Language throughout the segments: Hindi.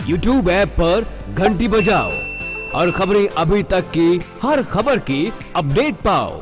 YouTube ऐप पर घंटी बजाओ और खबरें अभी तक की हर खबर की अपडेट पाओ।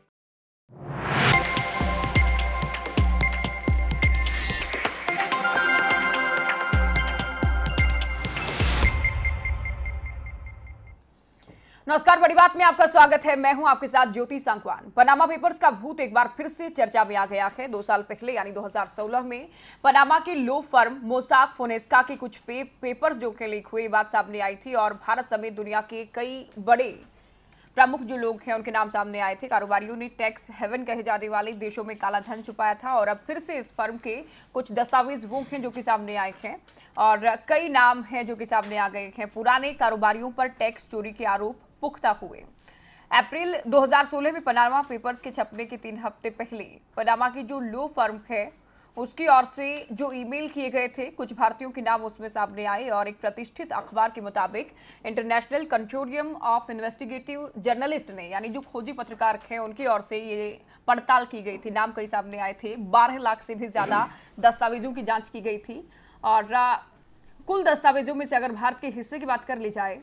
नमस्कार, बड़ी बात में आपका स्वागत है। मैं हूं आपके साथ ज्योति सांकवान। पनामा पेपर्स का भूत एक बार फिर से चर्चा में आ गया है। 2 साल पहले यानी 2016 में पनामा के लो फर्म मोसाक फोनेस्का के कुछ पेपर्स जो के लीक हुए, बात सामने आई थी और भारत समेत दुनिया के कई बड़े प्रमुख जो लोग हैं उनके नाम सामने आए थे। कारोबारियों ने टैक्स हेवन कहे जाने वाले देशों में काला धन छुपाया था और अब फिर से इस फर्म के कुछ दस्तावेज वो हैं जो कि सामने आए हैं और कई नाम हैं जो कि सामने आ गए हैं। पुराने कारोबारियों पर टैक्स चोरी के आरोप पुख्ता हुए। अप्रैल 2016 में पनामा पेपर्स के छपने के 3 हफ्ते पहले पनामा की जो लो फर्म है उसकी ओर से जो ईमेल किए गए थे, कुछ भारतीयों के नाम उसमें सामने आए और एक प्रतिष्ठित अखबार के मुताबिक International Consortium of Investigative Journalist ने, यानी जो खोजी पत्रकार हैं, उनकी ओर से ये पड़ताल की गई थी। नाम कई सामने आए थे। 12 लाख से भी ज्यादा दस्तावेजों की जांच की गई थी और कुल दस्तावेजों में से अगर भारत के हिस्से की बात कर ली जाए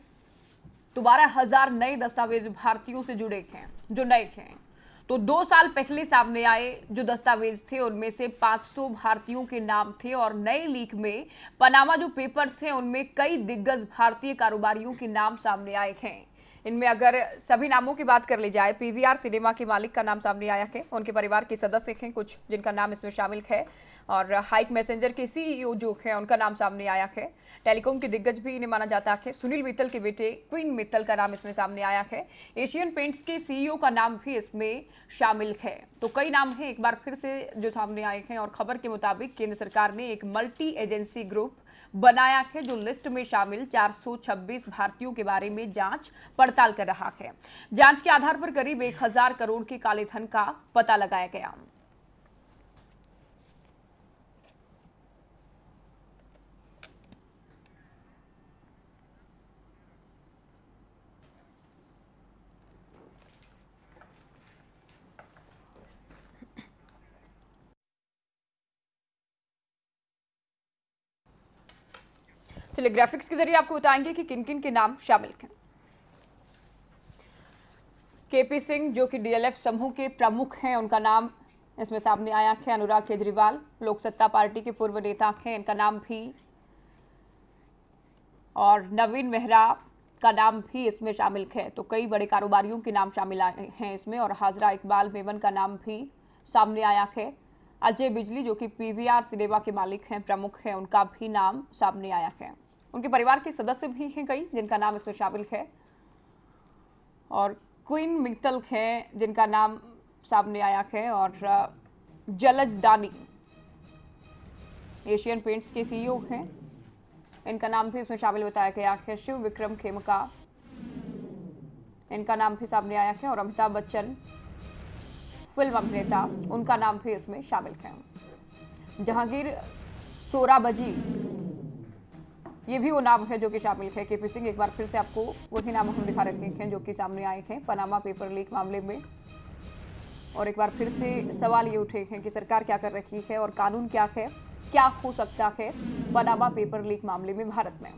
तो 12,000 नए दस्तावेज भारतीयों से जुड़े हैं जो नए हैं। तो 2 साल पहले सामने आए जो दस्तावेज थे उनमें से 500 भारतीयों के नाम थे और नए लीक में पनामा जो पेपर्स हैं उनमें कई दिग्गज भारतीय कारोबारियों के नाम सामने आए हैं। इनमें अगर सभी नामों की बात कर ली जाए, पीवीआर सिनेमा के मालिक का नाम सामने आया है, उनके परिवार के सदस्य हैं कुछ जिनका नाम इसमें शामिल है और हाइक मैसेंजर के सीईओ जो है उनका नाम सामने आया है। टेलीकॉम के दिग्गज भी इन्हें माना जाता है। सुनील मित्तल के बेटे क्वीन मित्तल का नाम इसमें सामने आया है। एशियन पेंट्स के सीईओ का नाम भी इसमें शामिल है। तो कई नाम हैं एक बार फिर से जो सामने आए हैं और खबर के मुताबिक केंद्र सरकार ने एक मल्टी एजेंसी ग्रुप बनाया है जो लिस्ट में शामिल 426 भारतीयों के बारे में जांच पड़ताल कर रहा है। जांच के आधार पर करीब 1000 करोड़ के काले धन का पता लगाया गया। चलिए ग्राफिक्स के जरिए आपको बताएंगे कि किन किन के नाम शामिल हैं। केपी सिंह जो कि डीएलएफ समूह के प्रमुख हैं, उनका नाम इसमें सामने आया है। अनुराग केजरीवाल लोक सत्ता पार्टी के पूर्व नेता हैं, इनका नाम भी, और नवीन मेहरा का नाम भी इसमें शामिल है। तो कई बड़े कारोबारियों के नाम शामिल हैं इसमें और हाजरा इकबाल मेमन का नाम भी सामने आया है। अजय बिजली जो कि पीवीआर सिनेमा के मालिक हैं, प्रमुख हैं, उनका भी नाम सामने आया है। उनके परिवार के सदस्य भी हैं कई जिनका नाम इसमें शामिल है और क्वीन मित्तल हैं जिनका नाम सामने आया है और जलज दानी एशियन पेंट्स के सीईओ हैं, इनका नाम भी इसमें शामिल बताया गया है। शिव विक्रम खेमका, इनका नाम भी सामने आया है और अमिताभ बच्चन फिल्म अभिनेता, उनका नाम भी इसमें शामिल है। जहांगीर सोराबजी, ये भी वो नाम है जो कि शामिल है। केपी सिंह, एक बार फिर से आपको वही नाम हम दिखा रखे हैं जो कि सामने आए हैं पनामा पेपर लीक मामले में। और एक बार फिर से सवाल ये उठे हैं कि सरकार क्या कर रही है और कानून क्या है, क्या हो सकता है पनामा पेपर लीक मामले में भारत में।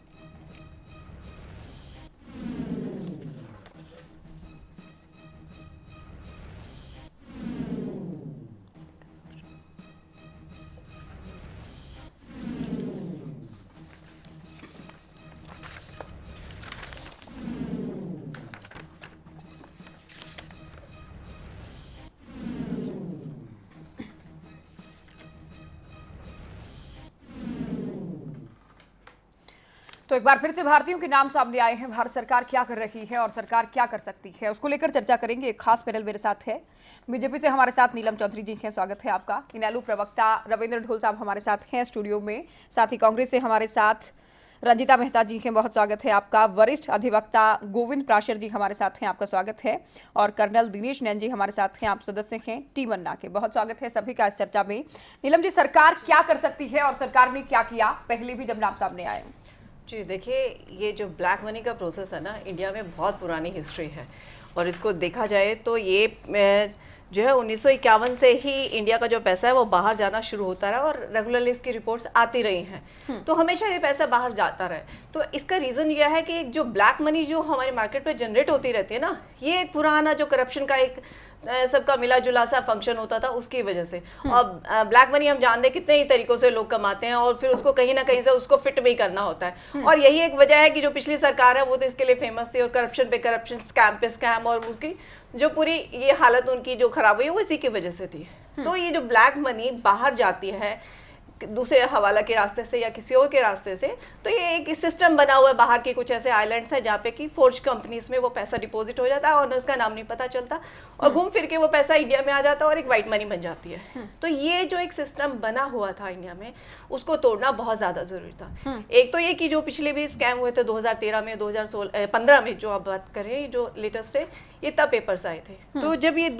तो एक बार फिर से भारतीयों के नाम सामने आए हैं। भारत सरकार क्या कर रही है और सरकार क्या कर सकती है, उसको लेकर चर्चा करेंगे। एक खास पैनल मेरे साथ है। बीजेपी से हमारे साथ नीलम चौधरी जी हैं, स्वागत है आपका। इनेलो प्रवक्ता रविंद्र ढोल साहब हमारे साथ हैं स्टूडियो में। साथ ही कांग्रेस से हमारे साथ रंजिता मेहता जी हैं, बहुत स्वागत है आपका। वरिष्ठ अधिवक्ता गोविंद प्राशर जी हमारे साथ हैं, आपका स्वागत है। और कर्नल दिनेश नैन जी हमारे साथ हैं, आप सदस्य हैं टीम अन्ना के, बहुत स्वागत है सभी का इस चर्चा में। नीलम जी, सरकार क्या कर सकती है और सरकार ने क्या किया पहले भी जब नाम सामने आए? जी देखिए, ये जो ब्लैक मनी का प्रोसेस है ना, इंडिया में बहुत पुरानी हिस्ट्री है और इसको देखा जाए तो ये जो है 1951 से ही इंडिया का जो पैसा है वो बाहर जाना शुरू होता रहा और रेगुलरली इसकी रिपोर्ट्स आती रही हैं, तो हमेशा ये पैसा बाहर जाता रहे। तो इसका रीज़न यह है कि जो ब्लैक मनी जो हमारे मार्केट में जनरेट होती रहती है ना, ये एक पुराना जो करप्शन का एक सबका मिला जुला सा फंक्शन होता था उसकी वजह से। और ब्लैक मनी हम जानते हैं कितने ही तरीकों से लोग कमाते हैं और फिर उसको कहीं ना कहीं से उसको फिट भी करना होता है। और यही एक वजह है कि जो पिछली सरकार है वो तो इसके लिए फेमस थी और करप्शन पे करप्शन, स्कैम पे स्कैम, और उसकी जो पूरी ये हालत उनकी जो खराब हुई है वो इसी की वजह से थी। तो ये जो ब्लैक मनी बाहर जाती है दूसरे हवाला के रास्ते से या किसी और के रास्ते से, तो ये एक सिस्टम बना हुआ है। बाहर के कुछ ऐसे आइलैंड्स हैं जहाँ पे कि फोर्ज कंपनीज में वो पैसा डिपॉजिट हो जाता है, ऑनर्स का नाम नहीं पता चलता और घूम फिर के वो पैसा इंडिया में आ जाता है और एक वाइट मनी बन जाती है। तो ये जो एक सिस्टम बना हुआ था इंडिया में, उसको तोड़ना बहुत ज्यादा जरूरी था। एक तो ये कि जो पिछले भी स्कैम हुए थे 2013 में, 2015 में जो आप बात करें, जो लेटेस्ट है, ये तब पेपर्स आए थे। तो जब ये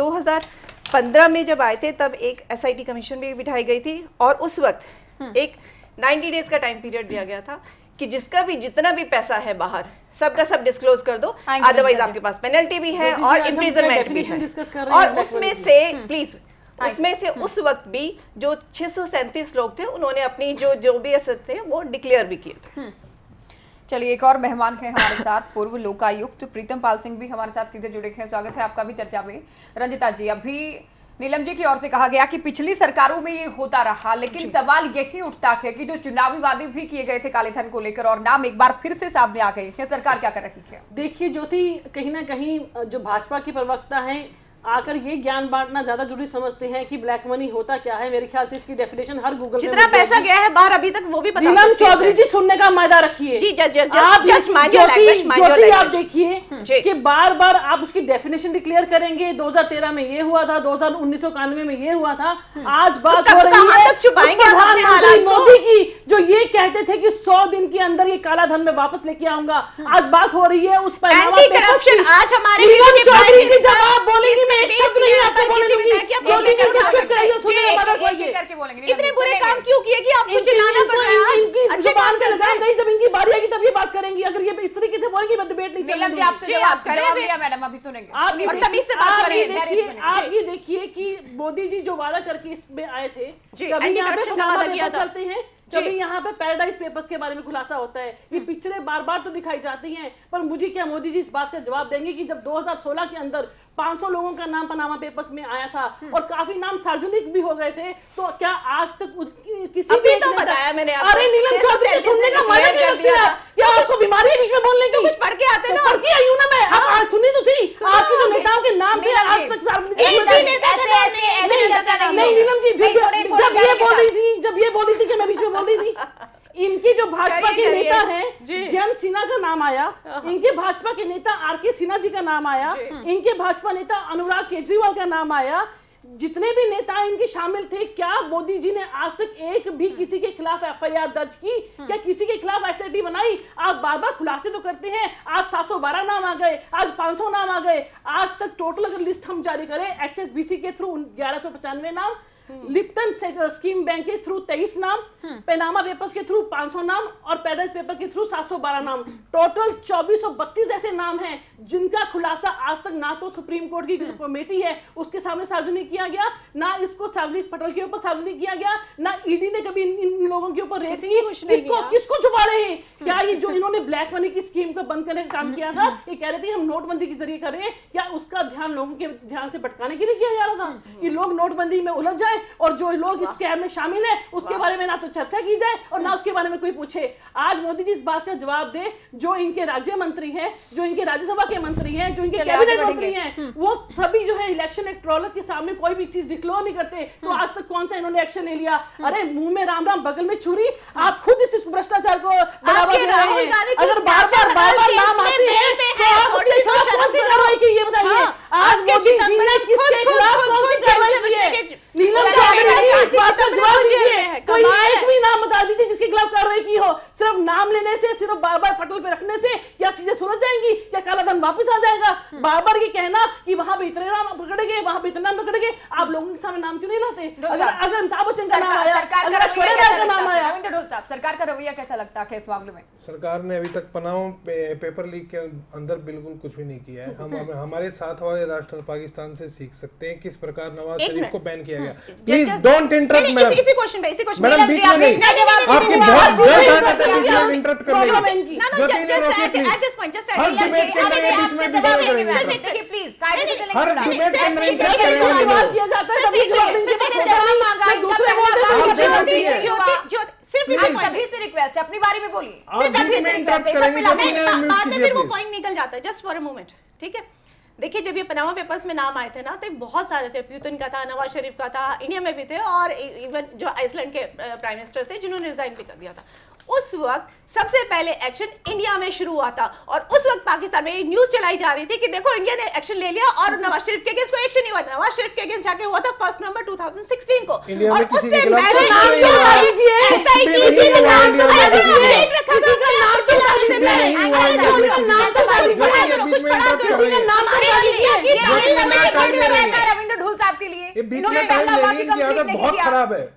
2015 में जब आए थे तब एक SIT कमीशन भी बिठाई गई थी और उस वक्त एक 90 डेज का टाइम पीरियड दिया गया था कि जिसका भी जितना भी पैसा है बाहर सबका सब डिस्क्लोज कर दो, अदरवाइज आपके पास पेनल्टी भी है और इम्प्रिजनमेंट भी है। और उसमें से प्लीज उसमें से उस वक्त भी जो 637 लोग थे उन्होंने अपनी जो भी एसेट थे वो डिक्लेयर भी किए थे। चलिए, एक और मेहमान है हमारे साथ, पूर्व लोकायुक्त प्रीतम पाल सिंह भी हमारे साथ सीधे जुड़े हैं। स्वागत है आपका भी चर्चा में। रंजिता जी, अभी नीलम जी की ओर से कहा गया कि पिछली सरकारों में ये होता रहा, लेकिन सवाल यही उठता है कि जो चुनावी वादे भी किए गए थे काले धन को लेकर और नाम एक बार फिर से सामने आ गए हैं, सरकार क्या कर रही है? देखिए ज्योति, कहीं ना कहीं जो भाजपा की प्रवक्ता हैं आकर ये ज्ञान बांटना ज्यादा जरूरी समझते हैं कि ब्लैक मनी होता क्या है। मेरे ख्याल से इसकी डेफिनेशन हर गूगल जितना पैसा गया है बाहर अभी तक वो भी पता। नीलम चौधरी जी सुनने का मायदा रखिए जी, आप ज्योति आप देखिए कि बार बार आप उसकी डेफिनेशन डिक्लेयर करेंगे। 2013 में ये हुआ था, 1991 में ये हुआ था। आज बात हो रही है प्रधानमंत्री मोदी की, जो ये कहते थे कि 100 दिन के अंदर ये काला धन में वापस लेके आऊंगा। आज बात हो रही है उस पर। आज हमारे नीलम चौधरी जी जब आप बोलेंगी एक शब्द नहीं आपको बोलने दूंगी। इतने बुरे काम क्यों किए कि आपको चिल्लाना पड़ रहा है? इनकी जुबान पे लगाम नहीं, जब इनकी बारी आएगी तब ये बात करेंगी। अगर ये इस तरीके से बोलेंगी मैं डिबेट नहीं चलने दूंगी। आपसे जवाब करें मैडम, अभी सुनेंगे। आप ये देखिए कि मोदी जी जो वादा करके इसमें आए थे, कभी यहाँ पे पनामा पेपर चलते हैं, कभी यहाँ पे पैराडाइज पेपर्स के बारे में खुलासा होता है। ये पिक्चरें बार बार तो दिखाई जाती हैं, पर मुझे क्या मोदी जी इस बात का जवाब देंगे कि जब 2016 के अंदर 500 लोगों का नाम पनामा पेपर्स में आया था और काफी नाम सार्वजनिक भी हो गए थे, तो क्या आज तक किसी भी तो बताया मैंने आपको। अरे नीलम चौधरी सुनने का मजा नहीं लगता है क्या? आपको बीमारी है बीच में बोलने की? कुछ पढ़ के आते ना, पढ़ के आई हूं ना मैं। आप आज सुनी तो सही, आपके जो नेताओं के नाम थे आज तक सार्वजनिक नहीं। नीलम जी जब ये बोल रही थी कि मैं बीच में बोल रही थी, इनकी जो भाजपा के नेता हैं जयंत सिन्हा का नाम आया, इनके भाजपा के नेता RK सिन्हा जी का नाम आया, इनके भाजपा नेता अनुराग केजरीवाल का नाम आया, जितने भी नेता इनके शामिल थे। क्या मोदी जी ने आज तक एक भी किसी के खिलाफ FIR दर्ज की? क्या किसी के खिलाफ SIT बनाई? आप बार बार खुलासे तो करते हैं। आज 712 नाम आ गए, आज 500 नाम आ गए। आज तक टोटल अगर लिस्ट हम जारी करें, HSBC के थ्रू 1195 नाम, लिप्टन स्कीम बैंक के थ्रू 23 नाम, पनामा पेपर्स के थ्रू 500 नाम और पैराडाइज पेपर के थ्रू 712 नाम, टोटल 2432 ऐसे नाम हैं जिनका खुलासा आज तक ना तो सुप्रीम कोर्ट की जो कमेटी है उसके सामने सार्वजनिक किया गया, ना इसको सार्वजनिक पटल के ऊपर सार्वजनिक किया गया, ना ईडी ने कभी इन लोगों के ऊपर रेस की। किसको छुपा रहे हैं? क्या ये जो इन्होंने ब्लैक मनी की स्कीम को बंद करने का काम किया था, ये कह रहे थे हम नोटबंदी के जरिए कर रहे हैं, क्या उसका ध्यान लोगों के ध्यान से भटकाने के लिए किया जा रहा था कि लोग नोटबंदी में उलझ जाए और जो लोग इस स्कैम में शामिल हैं उसके बारे में ना तो चर्चा की जाए और ना उसके बारे में कोई पूछे? आज मोदी जी इस बात का जवाब दे, जो इनके राज्य मंत्री हैं, जो इनके राज्यसभा के मंत्री हैं, जो इनके कैबिनेट मंत्री हैं, वो सभी जो है इलेक्शन एक्ट्रोलर के सामने कोई भी चीज डिक्लेयर नहीं करते। तो आज तक कौन सा इन्होंने एक्शन नहीं लिया? अरे मुंह में राम राम बगल में छुरी। आप खुद इस भ्रष्टाचार को बढ़ावा दे रहे हैं। अगर बार बार नाम आते हैं तो आप उसके खिलाफ कौन सी कार्रवाई की? ये बताइए। आज मोदी जी ने किसके खिलाफ कौन सी कार्रवाई की है? नीलम चौधरी जी इस बात का जवाब दीजिए। कोई एक भी नाम बता दीजिए जिसके खिलाफ कार्रवाई की हो। सिर्फ नाम लेने से, सिर्फ बार बार पटल पे रखने से क्या चीजें सुलझ जाएंगी? जाएंगी, क्या काला धन वापस आ जाएगा? बार बार ये कहना कि वहां भी इतने नाम पकड़े गए, वहां भी इतना नाम पकड़े गए, आप लोगों के सामने नाम क्यों नहीं लाते? अगर अमिताभ बच्चन का नाम आया, अगर ऐश्वर्या राय का नाम आया, सरकार का रवैया कैसा लगता है इस मामले में? सरकार ने अभी तक पनामा पेपर लीक के अंदर बिल्कुल कुछ भी नहीं किया है। हम हमारे साथ वाले राष्ट्र पाकिस्तान से सीख सकते हैं किस प्रकार नवाज शरीफ को बैन किया गया। Please don't interrupt madam. इसी क्वेश्चन पे मैडम बीच में नहीं, आपकी बहुत जल्द आदत है बीच में इंटरप्ट करने की। ज्योति ने रोकी प्लीज, हर डिबेट के अंदर बीच में प्लीज हर डिबेट के अंदर इंटरप्ट करेंगे सवाल किया जाता है तभी जवाब इनके पास होता नहीं, दूसरे बोलते हैं। सिर्फ सभी से रिक्वेस्ट है, अपनी बारी में बोलिए। बाद में फिर वो पॉइंट निकल जाता है। जस्ट फॉर अ मोमेंट, ठीक है। देखिए, जब ये पनामा पेपर्स में नाम आए थे ना, तो बहुत सारे थे, प्यूतन का था, नवाज शरीफ का था, इंडिया में भी थे, और इवन जो आइसलैंड के प्राइम मिनिस्टर थे जिन्होंने रिजाइन भी कर दिया था। उस वक्त सबसे पहले एक्शन इंडिया में शुरू हुआ था, और उस वक्त पाकिस्तान में न्यूज चलाई जा रही थी कि देखो इंडिया ने एक्शन ले लिया और नवाज शरीफ के अगेंस्ट कोई एक्शन नहीं हुआ। नवाज शरीफ के अगेंस्ट जाके हुआ था 1 नवंबर 2016 को, और उससे पहले रविंद्र ढोल साहब के लिए बहुत खराब है।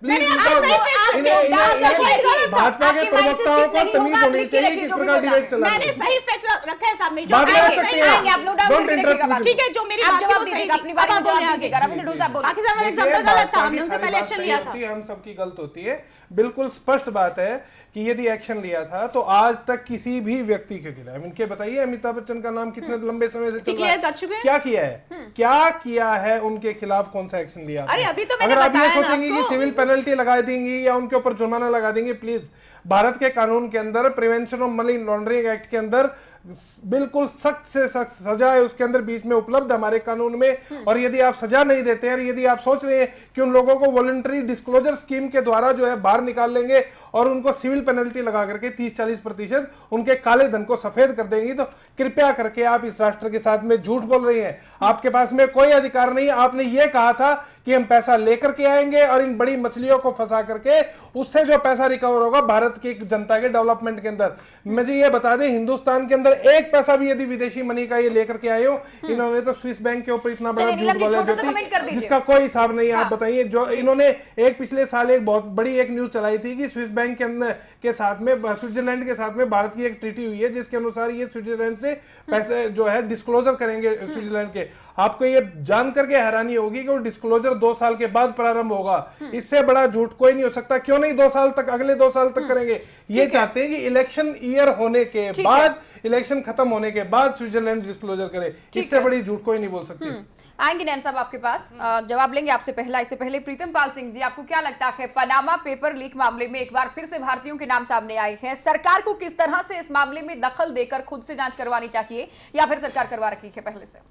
भाजपा के प्रवक्ताओं को तमीज होनी चाहिए किस प्रकार डिबेट चला। मैंने सही फैक्ट रखा है सामने, जो डोंट इंटरप्ट। ठीक है, जो मेरी बात है वो सही, अपनी बात जवाब दीजिएगा। रविंद्र ढोल साहब बोलिए। पाकिस्तान वाला एग्जांपल गलत था, हमने उनसे पहले एक्शन लिया था। हम सबकी गलत होती है। बिल्कुल स्पष्ट बात है कि यदि एक्शन लिया था तो आज तक किसी भी व्यक्ति के खिलाफ, इनके बताइए अमिताभ बच्चन का नाम कितने लंबे समय से चल रहा है, क्या किया है, क्या किया है उनके खिलाफ, कौन सा एक्शन लिया? अरे अभी तो अगर आप ये सोचेंगे कि सिविल पेनल्टी लगा देंगी या उनके ऊपर जुर्माना लगा देंगे, प्लीज भारत के कानून के अंदर prevention of money laundering act के अंदर बिल्कुल सख्त से सख्त सजा है उसके अंदर बीच में उपलब्ध हमारे कानून में। और यदि आप सजा नहीं देते हैं, यदि आप सोच रहे हैं कि उन लोगों को वॉलंटरी डिस्क्लोजर स्कीम के द्वारा जो है बाहर निकाल लेंगे और उनको सिविल पेनल्टी लगा करके 30-40% उनके काले धन को सफेद कर देंगी, तो कृपया करके आप इस राष्ट्र के साथ में झूठ बोल रही हैं। आपके पास में कोई अधिकार नहीं। आपने ये कहा था कि हम पैसा लेकर के आएंगे और इन बड़ी मछलियों को फंसा करके उससे जो पैसा रिकवर होगा भारत की जनता के डेवलपमेंट के अंदर। मुझे ये बता दें, हिंदुस्तान के अंदर एक पैसा भी यदि विदेशी मनी का ये लेकर के आए हो, इन्होंने तो स्विस बैंक के ऊपर इतना बड़ा झूठ बोला ज्योति, जिसका कोई हिसाब नहीं। आप बताइए, जो इन्होंने एक पिछले साल एक बहुत बड़ी एक न्यूज चलाई थी कि स्विस बैंक के अंदर के साथ में स्विट्जरलैंड के साथ में भारत की एक ट्रीटी हुई है जिसके अनुसार ये स्विट्जरलैंड से पैसे जो है डिस्क्लोजर करेंगे स्विट्जरलैंड के। आपको ये जान करके हैरानी होगी कि वो डिस्क्लोजर 2 साल के बाद प्रारंभ होगा। इससे बड़ा झूठ कोई नहीं हो सकता। क्यों नहीं 2 साल तक, अगले 2 साल तक करेंगे? ये चाहते हैं कि इलेक्शन ईयर होने के बाद, इलेक्शन खत्म होने के बाद स्विट्जरलैंड डिस्क्लोजर करे। इससे बड़ी झूठ कोई नहीं बोल सकती। आएंगे नैन साहब आपके पास, जवाब लेंगे आपसे। इससे पहले प्रीतम पाल सिंह जी, आपको क्या लगता है पनामा पेपर लीक मामले में एक बार फिर से भारतीयों के नाम सामने आए हैं, सरकार को किस तरह से इस मामले में दखल देकर खुद से जांच करवानी चाहिए या फिर सरकार करवा रखी है पहले से?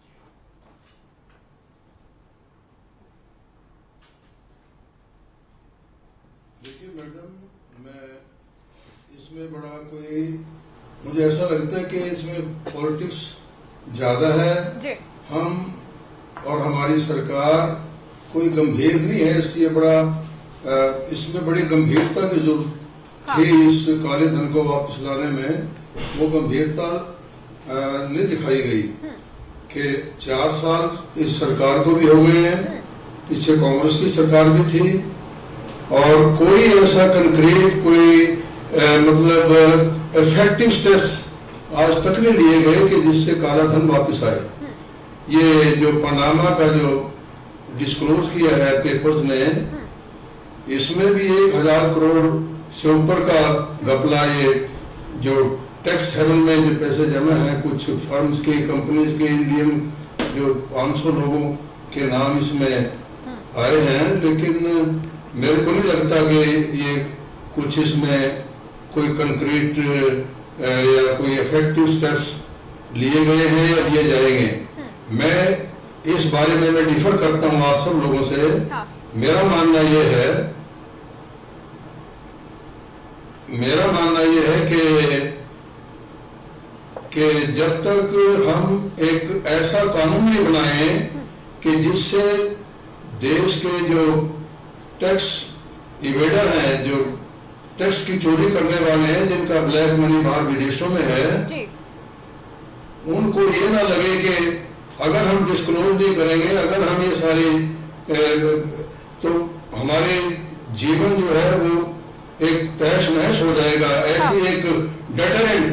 देखिए मैडम, मैं इसमें बड़ा कोई, मुझे ऐसा लगता है कि इसमें पॉलिटिक्स ज्यादा है जी। हम और हमारी सरकार कोई गंभीर नहीं है, इसलिए बड़ा इसमें बड़ी गंभीरता की जरूरत थी। इस काले धन को वापस लाने में वो गंभीरता नहीं दिखाई गई कि 4 साल इस सरकार को भी हो गए हैं, पीछे कांग्रेस की सरकार भी थी, और कोई ऐसा कंक्रीट कोई मतलब इफेक्टिव स्टेप्स आज तक नहीं लिए गए कि जिससे काला धन वापस आए। ये जो पनामा का जो डिस्क्लोज किया है पेपर्स ने, इसमें भी 1000 करोड़ से ऊपर का घपला, ये जो टैक्स हेवन में जो पैसे जमा है कुछ फर्म्स के, कंपनीज के, इंडियन जो 500 लोगों के नाम इसमें आए हैं, लेकिन मेरे को नहीं लगता कि ये कुछ इसमें कोई कंक्रीट या कोई इफेक्टिव स्टेप्स लिए गए हैं या लिए जाएंगे। मैं इस बारे में मैं डिफर करता हूँ आप सब लोगों से। मेरा मानना यह है कि जब तक हम एक ऐसा कानून नहीं बनाए कि जिससे देश के जो टैक्स इवेडर हैं, जो टैक्स की चोरी करने वाले हैं, जिनका ब्लैक मनी बाहर विदेशों में है, उनको ये ना लगे कि अगर हम डिस्क्लोज नहीं करेंगे, अगर हम ये सारे तो हमारे जीवन जो है वो एक तहस नहस हो जाएगा। ऐसी एक डेटरेंट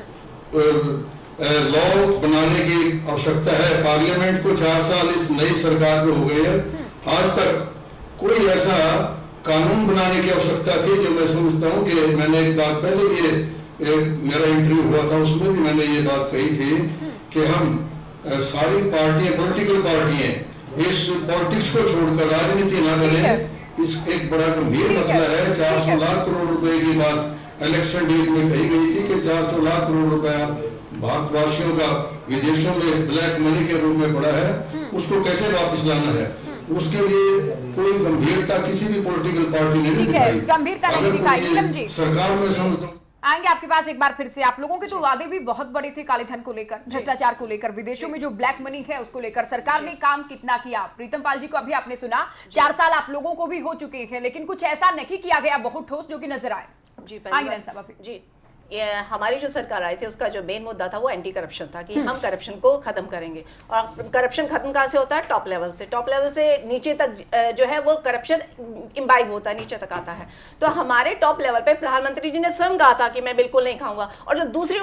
लॉ बनाने की आवश्यकता है। पार्लियामेंट को 4 साल इस नई सरकार में हो गए हैं, आज तक कोई ऐसा कानून बनाने की आवश्यकता थी जो मैं समझता हूं कि मैंने एक बात पहले भी मेरा इंटरव्यू हुआ था, उसमें भी मैंने ये बात कही थी कि हम सारी पार्टियां, पॉलिटिकल पार्टियां इस पॉलिटिक्स को छोड़कर राजनीति ना करें। इस एक बड़ा गंभीर मसला है। 400 लाख करोड़ रुपए की बात इलेक्शन डील में कही गई थी कि 400 लाख करोड़ रुपया भारतवासियों का विदेशों में ब्लैक मनी के रूप में पड़ा है, उसको कैसे वापस लाना है, उसके लिए कोई गंभीरता किसी भी पॉलिटिकल पार्टी ने नहीं दिखाई। गंभीरता नहीं दिखाई। सरकार में समझता हूं आएंगे आपके पास एक बार फिर से। आप लोगों के तो वादे भी बहुत बड़े थे काले धन को लेकर, भ्रष्टाचार को लेकर, विदेशों में जो ब्लैक मनी है उसको लेकर। सरकार ने काम कितना किया? प्रीतम पाल जी को अभी आपने सुना, 4 साल आप लोगों को भी हो चुके हैं, लेकिन कुछ ऐसा नहीं किया गया बहुत ठोस जो कि नजर आए। जी जी, हमारी जो सरकार आई थी उसका जो मेन मुद्दा था वो एंटी करप्शन था कि हम करप्शन को खत्म करेंगे। और करप्शन खत्म कहाँ से होता है? टॉप लेवल से। टॉप लेवल से नीचे तक जो है वो करप्शन इम्बाइब होता है, नीचे तक आता है। तो हमारे टॉप लेवल पे प्रधानमंत्री जी ने स्वयं कहा था कि मैं बिल्कुल नहीं खाऊंगा। और जो दूसरी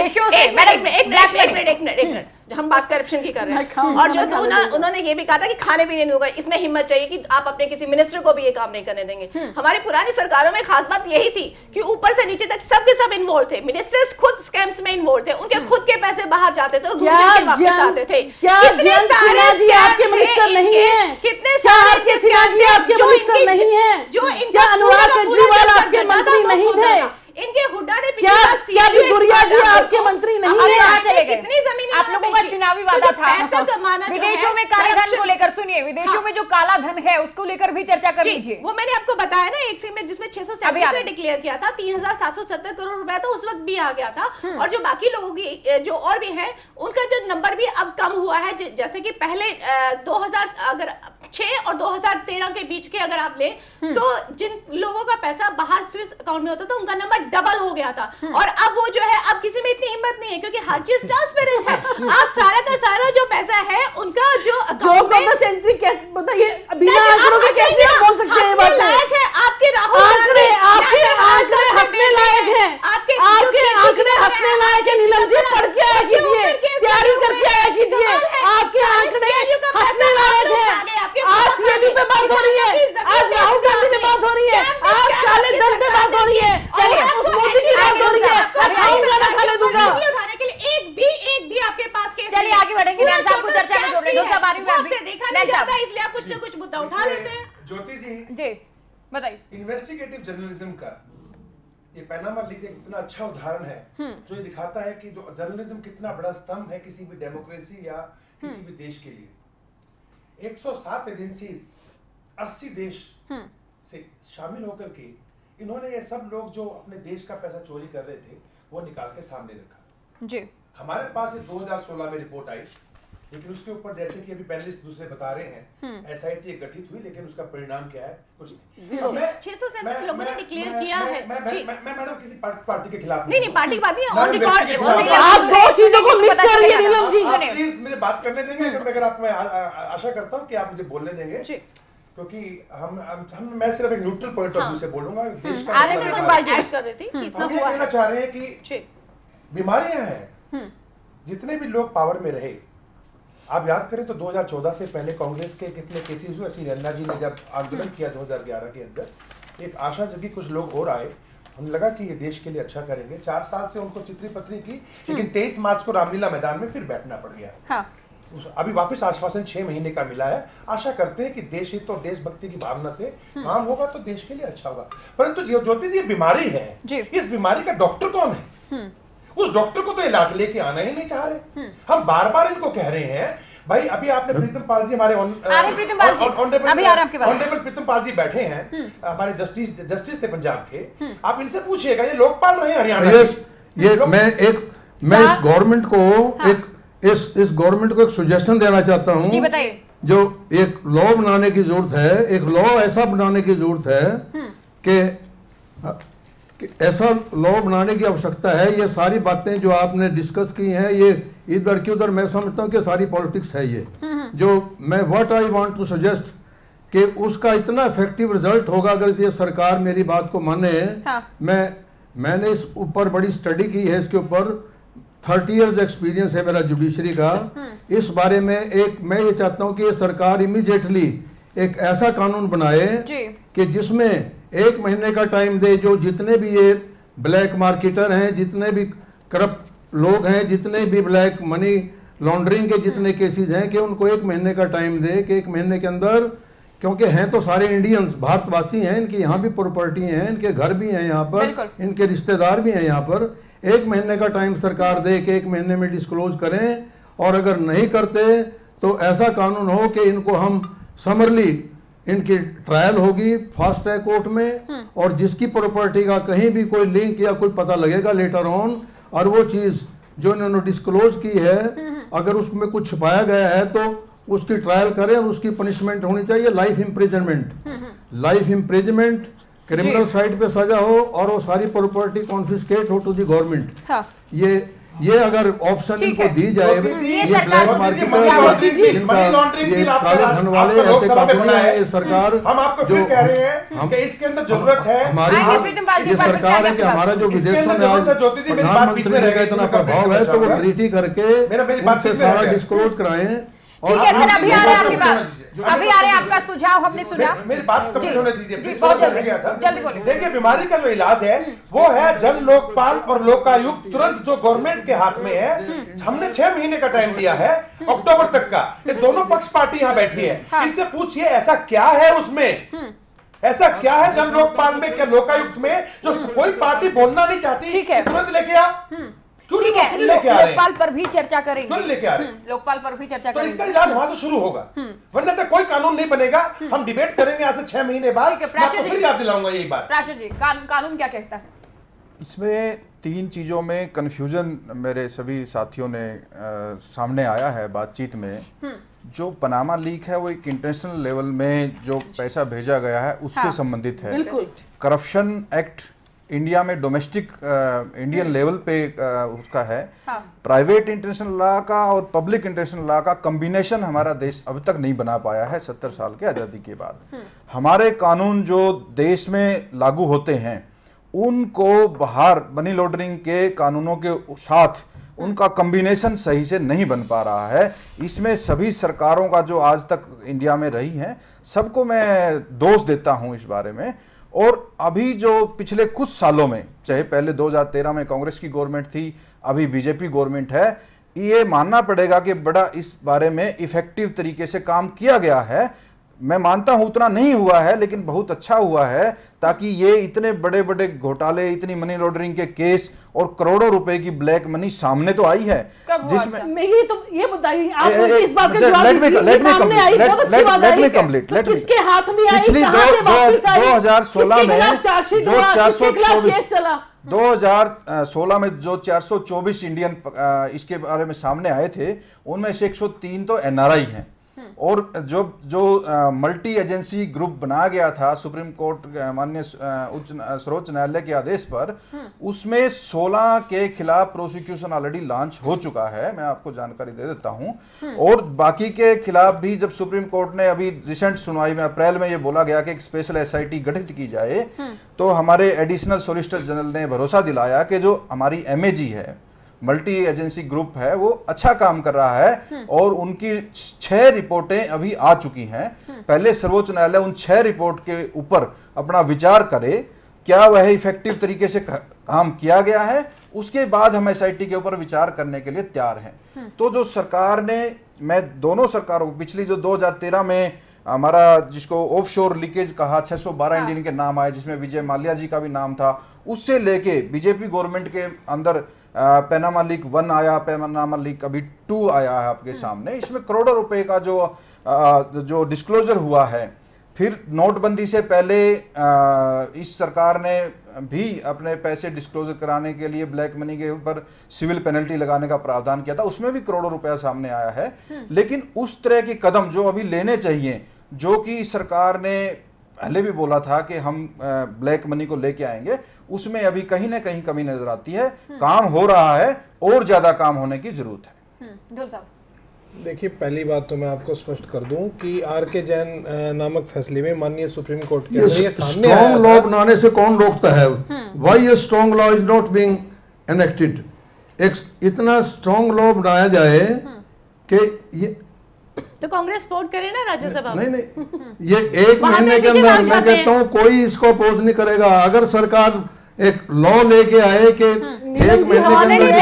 हम बात करप्शन की कर रहे हैं, और जो उन्होंने ये भी कहा था कि खाने पीने नहीं होगा। इसमें हिम्मत चाहिए कि आप अपने किसी मिनिस्टर को भी ये काम नहीं करने देंगे। हमारी पुरानी सरकारों में खास बात यही थी कि ऊपर से नीचे तक सबके सब इन्वॉल्व थे। मिनिस्टर्स खुद स्कैम्स में इन्वॉल्व थे, उनके खुद के पैसे बाहर जाते थे और वापस आते थे। कितने सारे आपके मिनिस्टर नहीं है? कितने सारे सिन्हा जी आपके मिनिस्टर नहीं है? जो अनुराग केजरीवाल आपके मंत्री नहीं थे? इनके हुड्डा ने क्या गुड़िया जी आपके मंत्री नहीं है? कितनी जमीन आप लोगों का चुनावी वादा था पैसा कमाना विदेशों में काले धन को लेकर। सुनिए, विदेशों में जो काला धन है उसको लेकर भी चर्चा कर लीजिए। वो मैंने आपको बताया ना, एक से में जिसमें 637 ने डिक्लेयर किया था, 3770 करोड़ रुपया तो उस वक्त भी आ गया था। और जो बाकी लोगों की जो और भी है उनका जो नंबर भी अब कम हुआ है। जैसे कि पहले 2006 और 2013 के बीच के अगर आप लें तो जिन लोगों का पैसा बाहर स्विस अकाउंट में होता था उनका नंबर डबल हो गया था। और अब वो जो है, अब किसी में इतनी हिम्मत नहीं है क्योंकि हर चीज ट्रांसपेरेंट है। आप सारा का सारा जो पैसा है उनका जो सेंचुरी बताइए, बिना आंकड़ों के कैसे आप बोल सकते हैं? बात है आपके आंकड़े हंसने लायक हैं, आपके आंकड़े हंसने लायक है। नीलम जी, पढ़ के आया कीजिए, तैयारी करके आया कीजिए। आपके आंकड़े हंसने लायक है। आज सीएलयू पे बात हो रही है, आज राहुल गांधी पे बात हो रही है, आज काले धन पे बात हो रही है, चलिए उस मोदी की बात हो रही है। खाऊंगा ना खाने दूंगा उठाने के लिए एक भी आपके पास केस। चलिए आगे बढ़ेंगे। नैन साहब को चर्चा में जोड़ रहे हैं। देखा नहीं जाता इसलिए आप कुछ ना कुछ मुद्दा उठा लेते हैं। ज्योति जी बताइए। इन्वेस्टिगेटिव जर्नलिज्म का ये पैनामा लीक एक इतना अच्छा उदाहरण है जो ये दिखाता है कि जो जर्नलिज्म कितना बड़ा स्तंभ है किसी भी डेमोक्रेसी या किसी भी देश के लिए। 107 एजेंसीज 80 देश से शामिल होकर के इन्होंने ये सब लोग जो अपने देश का पैसा चोरी कर रहे थे वो निकाल के सामने रखा। जी हमारे पास ये 2016 में रिपोर्ट आई, लेकिन उसके ऊपर जैसे कि अभी पैनलिस्ट दूसरे बता रहे हैं एसआईटी गठित हुई, लेकिन उसका परिणाम क्या है? कुछ नहीं। 637 लोगों ने डिक्लेयर किया है। मैं मैडम किसी पार्टी के खिलाफ नहीं, पार्टी की बात नहीं, ऑन रिकॉर्ड आप दो चीजों को मिक्स कर रही है नीलम जी। प्लीज मुझे बात करने देंगे, अगर आप, मैं आशा करता हूँ कि आप मुझे बोलने देंगे, क्योंकि मैं सिर्फ एक न्यूट्रल पॉइंट ऑफ व्यू से बोलूंगा। देश का हम ये कहना चाह रहे हैं कि बीमारियां हैं। जितने भी लोग पावर में रहे, आप याद करें तो 2014 से पहले कांग्रेस के कितने केसेस हुए। श्री नन्ना जी ने जब आंदोलन किया 2011 के अंदर, एक आशा जगी, कुछ लोग और आए, हमें लगा कि ये देश के लिए अच्छा करेंगे। 4 साल से उनको चित्री पत्री की, लेकिन 23 मार्च को रामलीला मैदान में फिर बैठना पड़ गया। हाँ। अभी वापस आश्वासन 6 महीने का मिला है। आशा करते हैं कि देश हित और देशभक्ति की भावना से काम होगा तो देश के लिए अच्छा होगा। परंतु ज्योति जी, बीमारी है, इस बीमारी का डॉक्टर कौन है? उस डॉक्टर को तो इलाज लेके आना ही नहीं चाह रहे। हम बार बार इनको कह रहे हैं भाई। अभी आपने प्रीतम पाल जी, हमारे ऑनरेबल प्रीतम पाल जी बैठे हैं, हमारे जस्टिस थे पंजाब के। आप इनसे पूछिएगा, ये लोकपाल रहे हरियाणा। मैं इस गवर्नमेंट को इस गवर्नमेंट को एक सुजेशन देना चाहता हूँ। जी बताइए। जो एक लॉ बनाने की जरूरत है, एक लॉ ऐसा बनाने की जरूरत है कि ऐसा लॉ बनाने की आवश्यकता है। ये सारी बातें जो आपने डिस्कस की हैं, ये इधर की उधर, मैं समझता हूँ कि सारी पॉलिटिक्स है ये। जो मैं what I want to suggest कि उसका इतना इफेक्टिव रिजल्ट होगा अगर ये सरकार मेरी बात को माने। हाँ। मैंने इस ऊपर बड़ी स्टडी की है, इसके ऊपर 30 इयर्स एक्सपीरियंस है मेरा जुडिशरी का। इस बारे में मैं ये चाहता हूँ कि ये सरकार इमीडिएटली एक ऐसा कानून बनाए कि जिसमें 1 महीने का टाइम दे, जो जितने भी ये ब्लैक मार्केटर हैं, जितने भी करप्ट लोग हैं, जितने भी ब्लैक मनी लॉन्ड्रिंग के जितने केसेस हैं, कि उनको 1 महीने का टाइम दे कि 1 महीने के अंदर, क्योंकि हैं तो सारे इंडियंस भारतवासी हैं, इनकी यहाँ भी प्रॉपर्टी हैं, इनके घर भी हैं यहाँ पर, इनके रिश्तेदार भी हैं यहाँ पर, 1 महीने का टाइम सरकार दे कि 1 महीने में डिस्क्लोज करें। और अगर नहीं करते तो ऐसा कानून हो कि इनको हम समरली इनकी ट्रायल होगी फास्ट ट्रैक कोर्ट में, और जिसकी प्रॉपर्टी का कहीं भी कोई लिंक या कोई पता लगेगा लेटर ऑन, और वो चीज जो इन्होंने डिस्क्लोज की है अगर उसमें कुछ छुपाया गया है तो उसकी ट्रायल करें, और उसकी पनिशमेंट होनी चाहिए life imprisonment. Life imprisonment, criminal side पे सजा हो और वो सारी प्रॉपर्टी कॉन्फिस्केट हो टू द गवर्नमेंट। ये अगर ऑप्शन इनको दी जाए, ये ब्लैक मार्केट ये काले धन वाले ऐसे कंपनी है, ये सरकार, हम आपको फिर कह रहे हैं कि इसके अंदर जरूरत है, हमारी ये सरकार है कि हमारा जो विदेशों में आज प्रधानमंत्री जी का इतना प्रभाव है, तो वो ट्रीटी करके उनसे सारा डिस्क्लोज कराएं। ठीक है सर, अभी आ रहे हैं आपके पास, अभी आ रहे हैं, आपका सुझाव हमने सुना। मेरी बात कंप्लीट होने दीजिए, जल्दी बोलिए। देखिए, बीमारी का जो इलाज है वो है जन लोकपाल और लोकायुक्त, तुरंत जो गवर्नमेंट के हाथ में है। हमने 6 महीने का टाइम दिया है, अक्टूबर तक का। ये दोनों पक्ष पार्टी यहाँ बैठी है, इनसे पूछिए ऐसा क्या है उसमें, ऐसा क्या है जन लोकपाल में, क्या लोकायुक्त में, जो कोई पार्टी बोलना नहीं चाहती, तुरंत लेके आ। ठीक है, लोकपाल पर भी चर्चा करेंगे, लेके आ रहे, लोकपाल पर भी चर्चा करेंगे, तो इसका इलाज वहां से शुरू होगा, वरना तो कोई कानून नहीं बनेगा। हम डिबेट करेंगे आज से 6 महीने बाद, मैं आपको फिर याद दिलाऊंगा यही बात। प्राशर जी, कानून क्या कहता है? इसमें 3 चीजों में कंफ्यूजन मेरे सभी साथियों ने सामने आया है बातचीत में। जो पनामा लीक है वो एक इंटरनेशनल लेवल में जो पैसा भेजा गया है उसके संबंधित है। करप्शन एक्ट इंडिया में डोमेस्टिक इंडियन लेवल पे उसका है। प्राइवेट इंटरनेशनल लॉ का और पब्लिक इंटरनेशनल लॉ का कॉम्बिनेशन हमारा देश अभी तक नहीं बना पाया है 70 साल के आज़ादी के बाद। हमारे कानून जो देश में लागू होते हैं उनको बाहर मनी लॉन्ड्रिंग के कानूनों के साथ उनका कॉम्बिनेशन सही से नहीं बन पा रहा है। इसमें सभी सरकारों का जो आज तक इंडिया में रही हैं सबको मैं दोष देता हूं इस बारे में। और अभी जो पिछले कुछ सालों में, चाहे पहले 2013 में कांग्रेस की गवर्नमेंट थी, अभी बीजेपी गवर्नमेंट है, ये मानना पड़ेगा कि बड़ा इस बारे में इफेक्टिव तरीके से काम किया गया है। मैं मानता हूं उतना नहीं हुआ है लेकिन बहुत अच्छा हुआ है, ताकि ये इतने बड़े बड़े घोटाले, इतनी मनी लॉन्ड्रिंग के केस और करोड़ों रुपए की ब्लैक मनी सामने तो आई है। जिसमें ये बताइए आप इस बात का जवाब दीजिए, सामने आई, बहुत अच्छी बात आई, तो किसके हाथ में आई, कहां से वापस आई? 2016 में जो 2016 में जो 424 इंडियन इसके बारे में सामने आए थे उनमें से 103 तो एनआरआई हैं। और जो मल्टी एजेंसी ग्रुप बनाया गया था सुप्रीम कोर्ट माननीय सर्वोच्च न्यायालय के आदेश पर, उसमें 16 के खिलाफ प्रोसिक्यूशन ऑलरेडी लॉन्च हो चुका है, मैं आपको जानकारी दे देता हूं। और बाकी के खिलाफ भी जब सुप्रीम कोर्ट ने अभी रिसेंट सुनवाई में अप्रैल में ये बोला गया कि एक स्पेशल एसआईटी गठित की जाए, तो हमारे एडिशनल सॉलिसिटर जनरल ने भरोसा दिलाया कि जो हमारी एमएजी है, मल्टी एजेंसी ग्रुप है, वो अच्छा काम कर रहा है और उनकी 6 रिपोर्टें अभी आ चुकी हैं। पहले सर्वोच्च न्यायालय उन 6 रिपोर्ट के ऊपर अपना विचार करे, क्या वह इफेक्टिव तरीके से काम किया गया है, उसके बाद हम एसआईटी के ऊपर विचार करने के लिए तैयार हैं। तो जो सरकार ने, मैं दोनों सरकारों को, पिछली जो 2013 में हमारा जिसको ऑफशोर लीकेज कहा, 612 इंडियन के नाम आए जिसमें विजय माल्या जी का भी नाम था, उससे लेके बीजेपी गवर्नमेंट के अंदर पैनामा लीक 1 आया, पैनामा लीक अभी 2 आया है आपके सामने। इसमें करोड़ों रुपए का जो डिस्क्लोजर हुआ है। फिर नोटबंदी से पहले इस सरकार ने भी अपने पैसे डिस्क्लोजर कराने के लिए ब्लैक मनी के ऊपर सिविल पेनल्टी लगाने का प्रावधान किया था, उसमें भी करोड़ों रुपया सामने आया है। लेकिन उस तरह के कदम जो अभी लेने चाहिए, जो कि सरकार ने पहले भी बोला था कि हम ब्लैक मनी को लेके आएंगे, उसमें अभी कहीं ना कहीं कमी नजर आती है। काम हो रहा है और ज्यादा काम होने की जरूरत है। ढोल साहब, देखिए, पहली बात तो मैं आपको स्पष्ट कर दूं कि आर.के. जैन नामक फैसले में माननीय सुप्रीम कोर्ट के अंदर ये सामने आया स्ट्रॉन्ग लॉ बनाने से कौन रोकता है? Why a strong law is not being enacted? एक इतना स्ट्रॉन्ग लॉ बनाया जाए कि ये तो कांग्रेस सपोर्ट करे ना राज्यसभा में। नहीं, ये एक महीने के अंदर मैं कहता हूँ कोई इसको अपोज नहीं करेगा। अगर सरकार एक लॉ लेके आए कि एक महीने के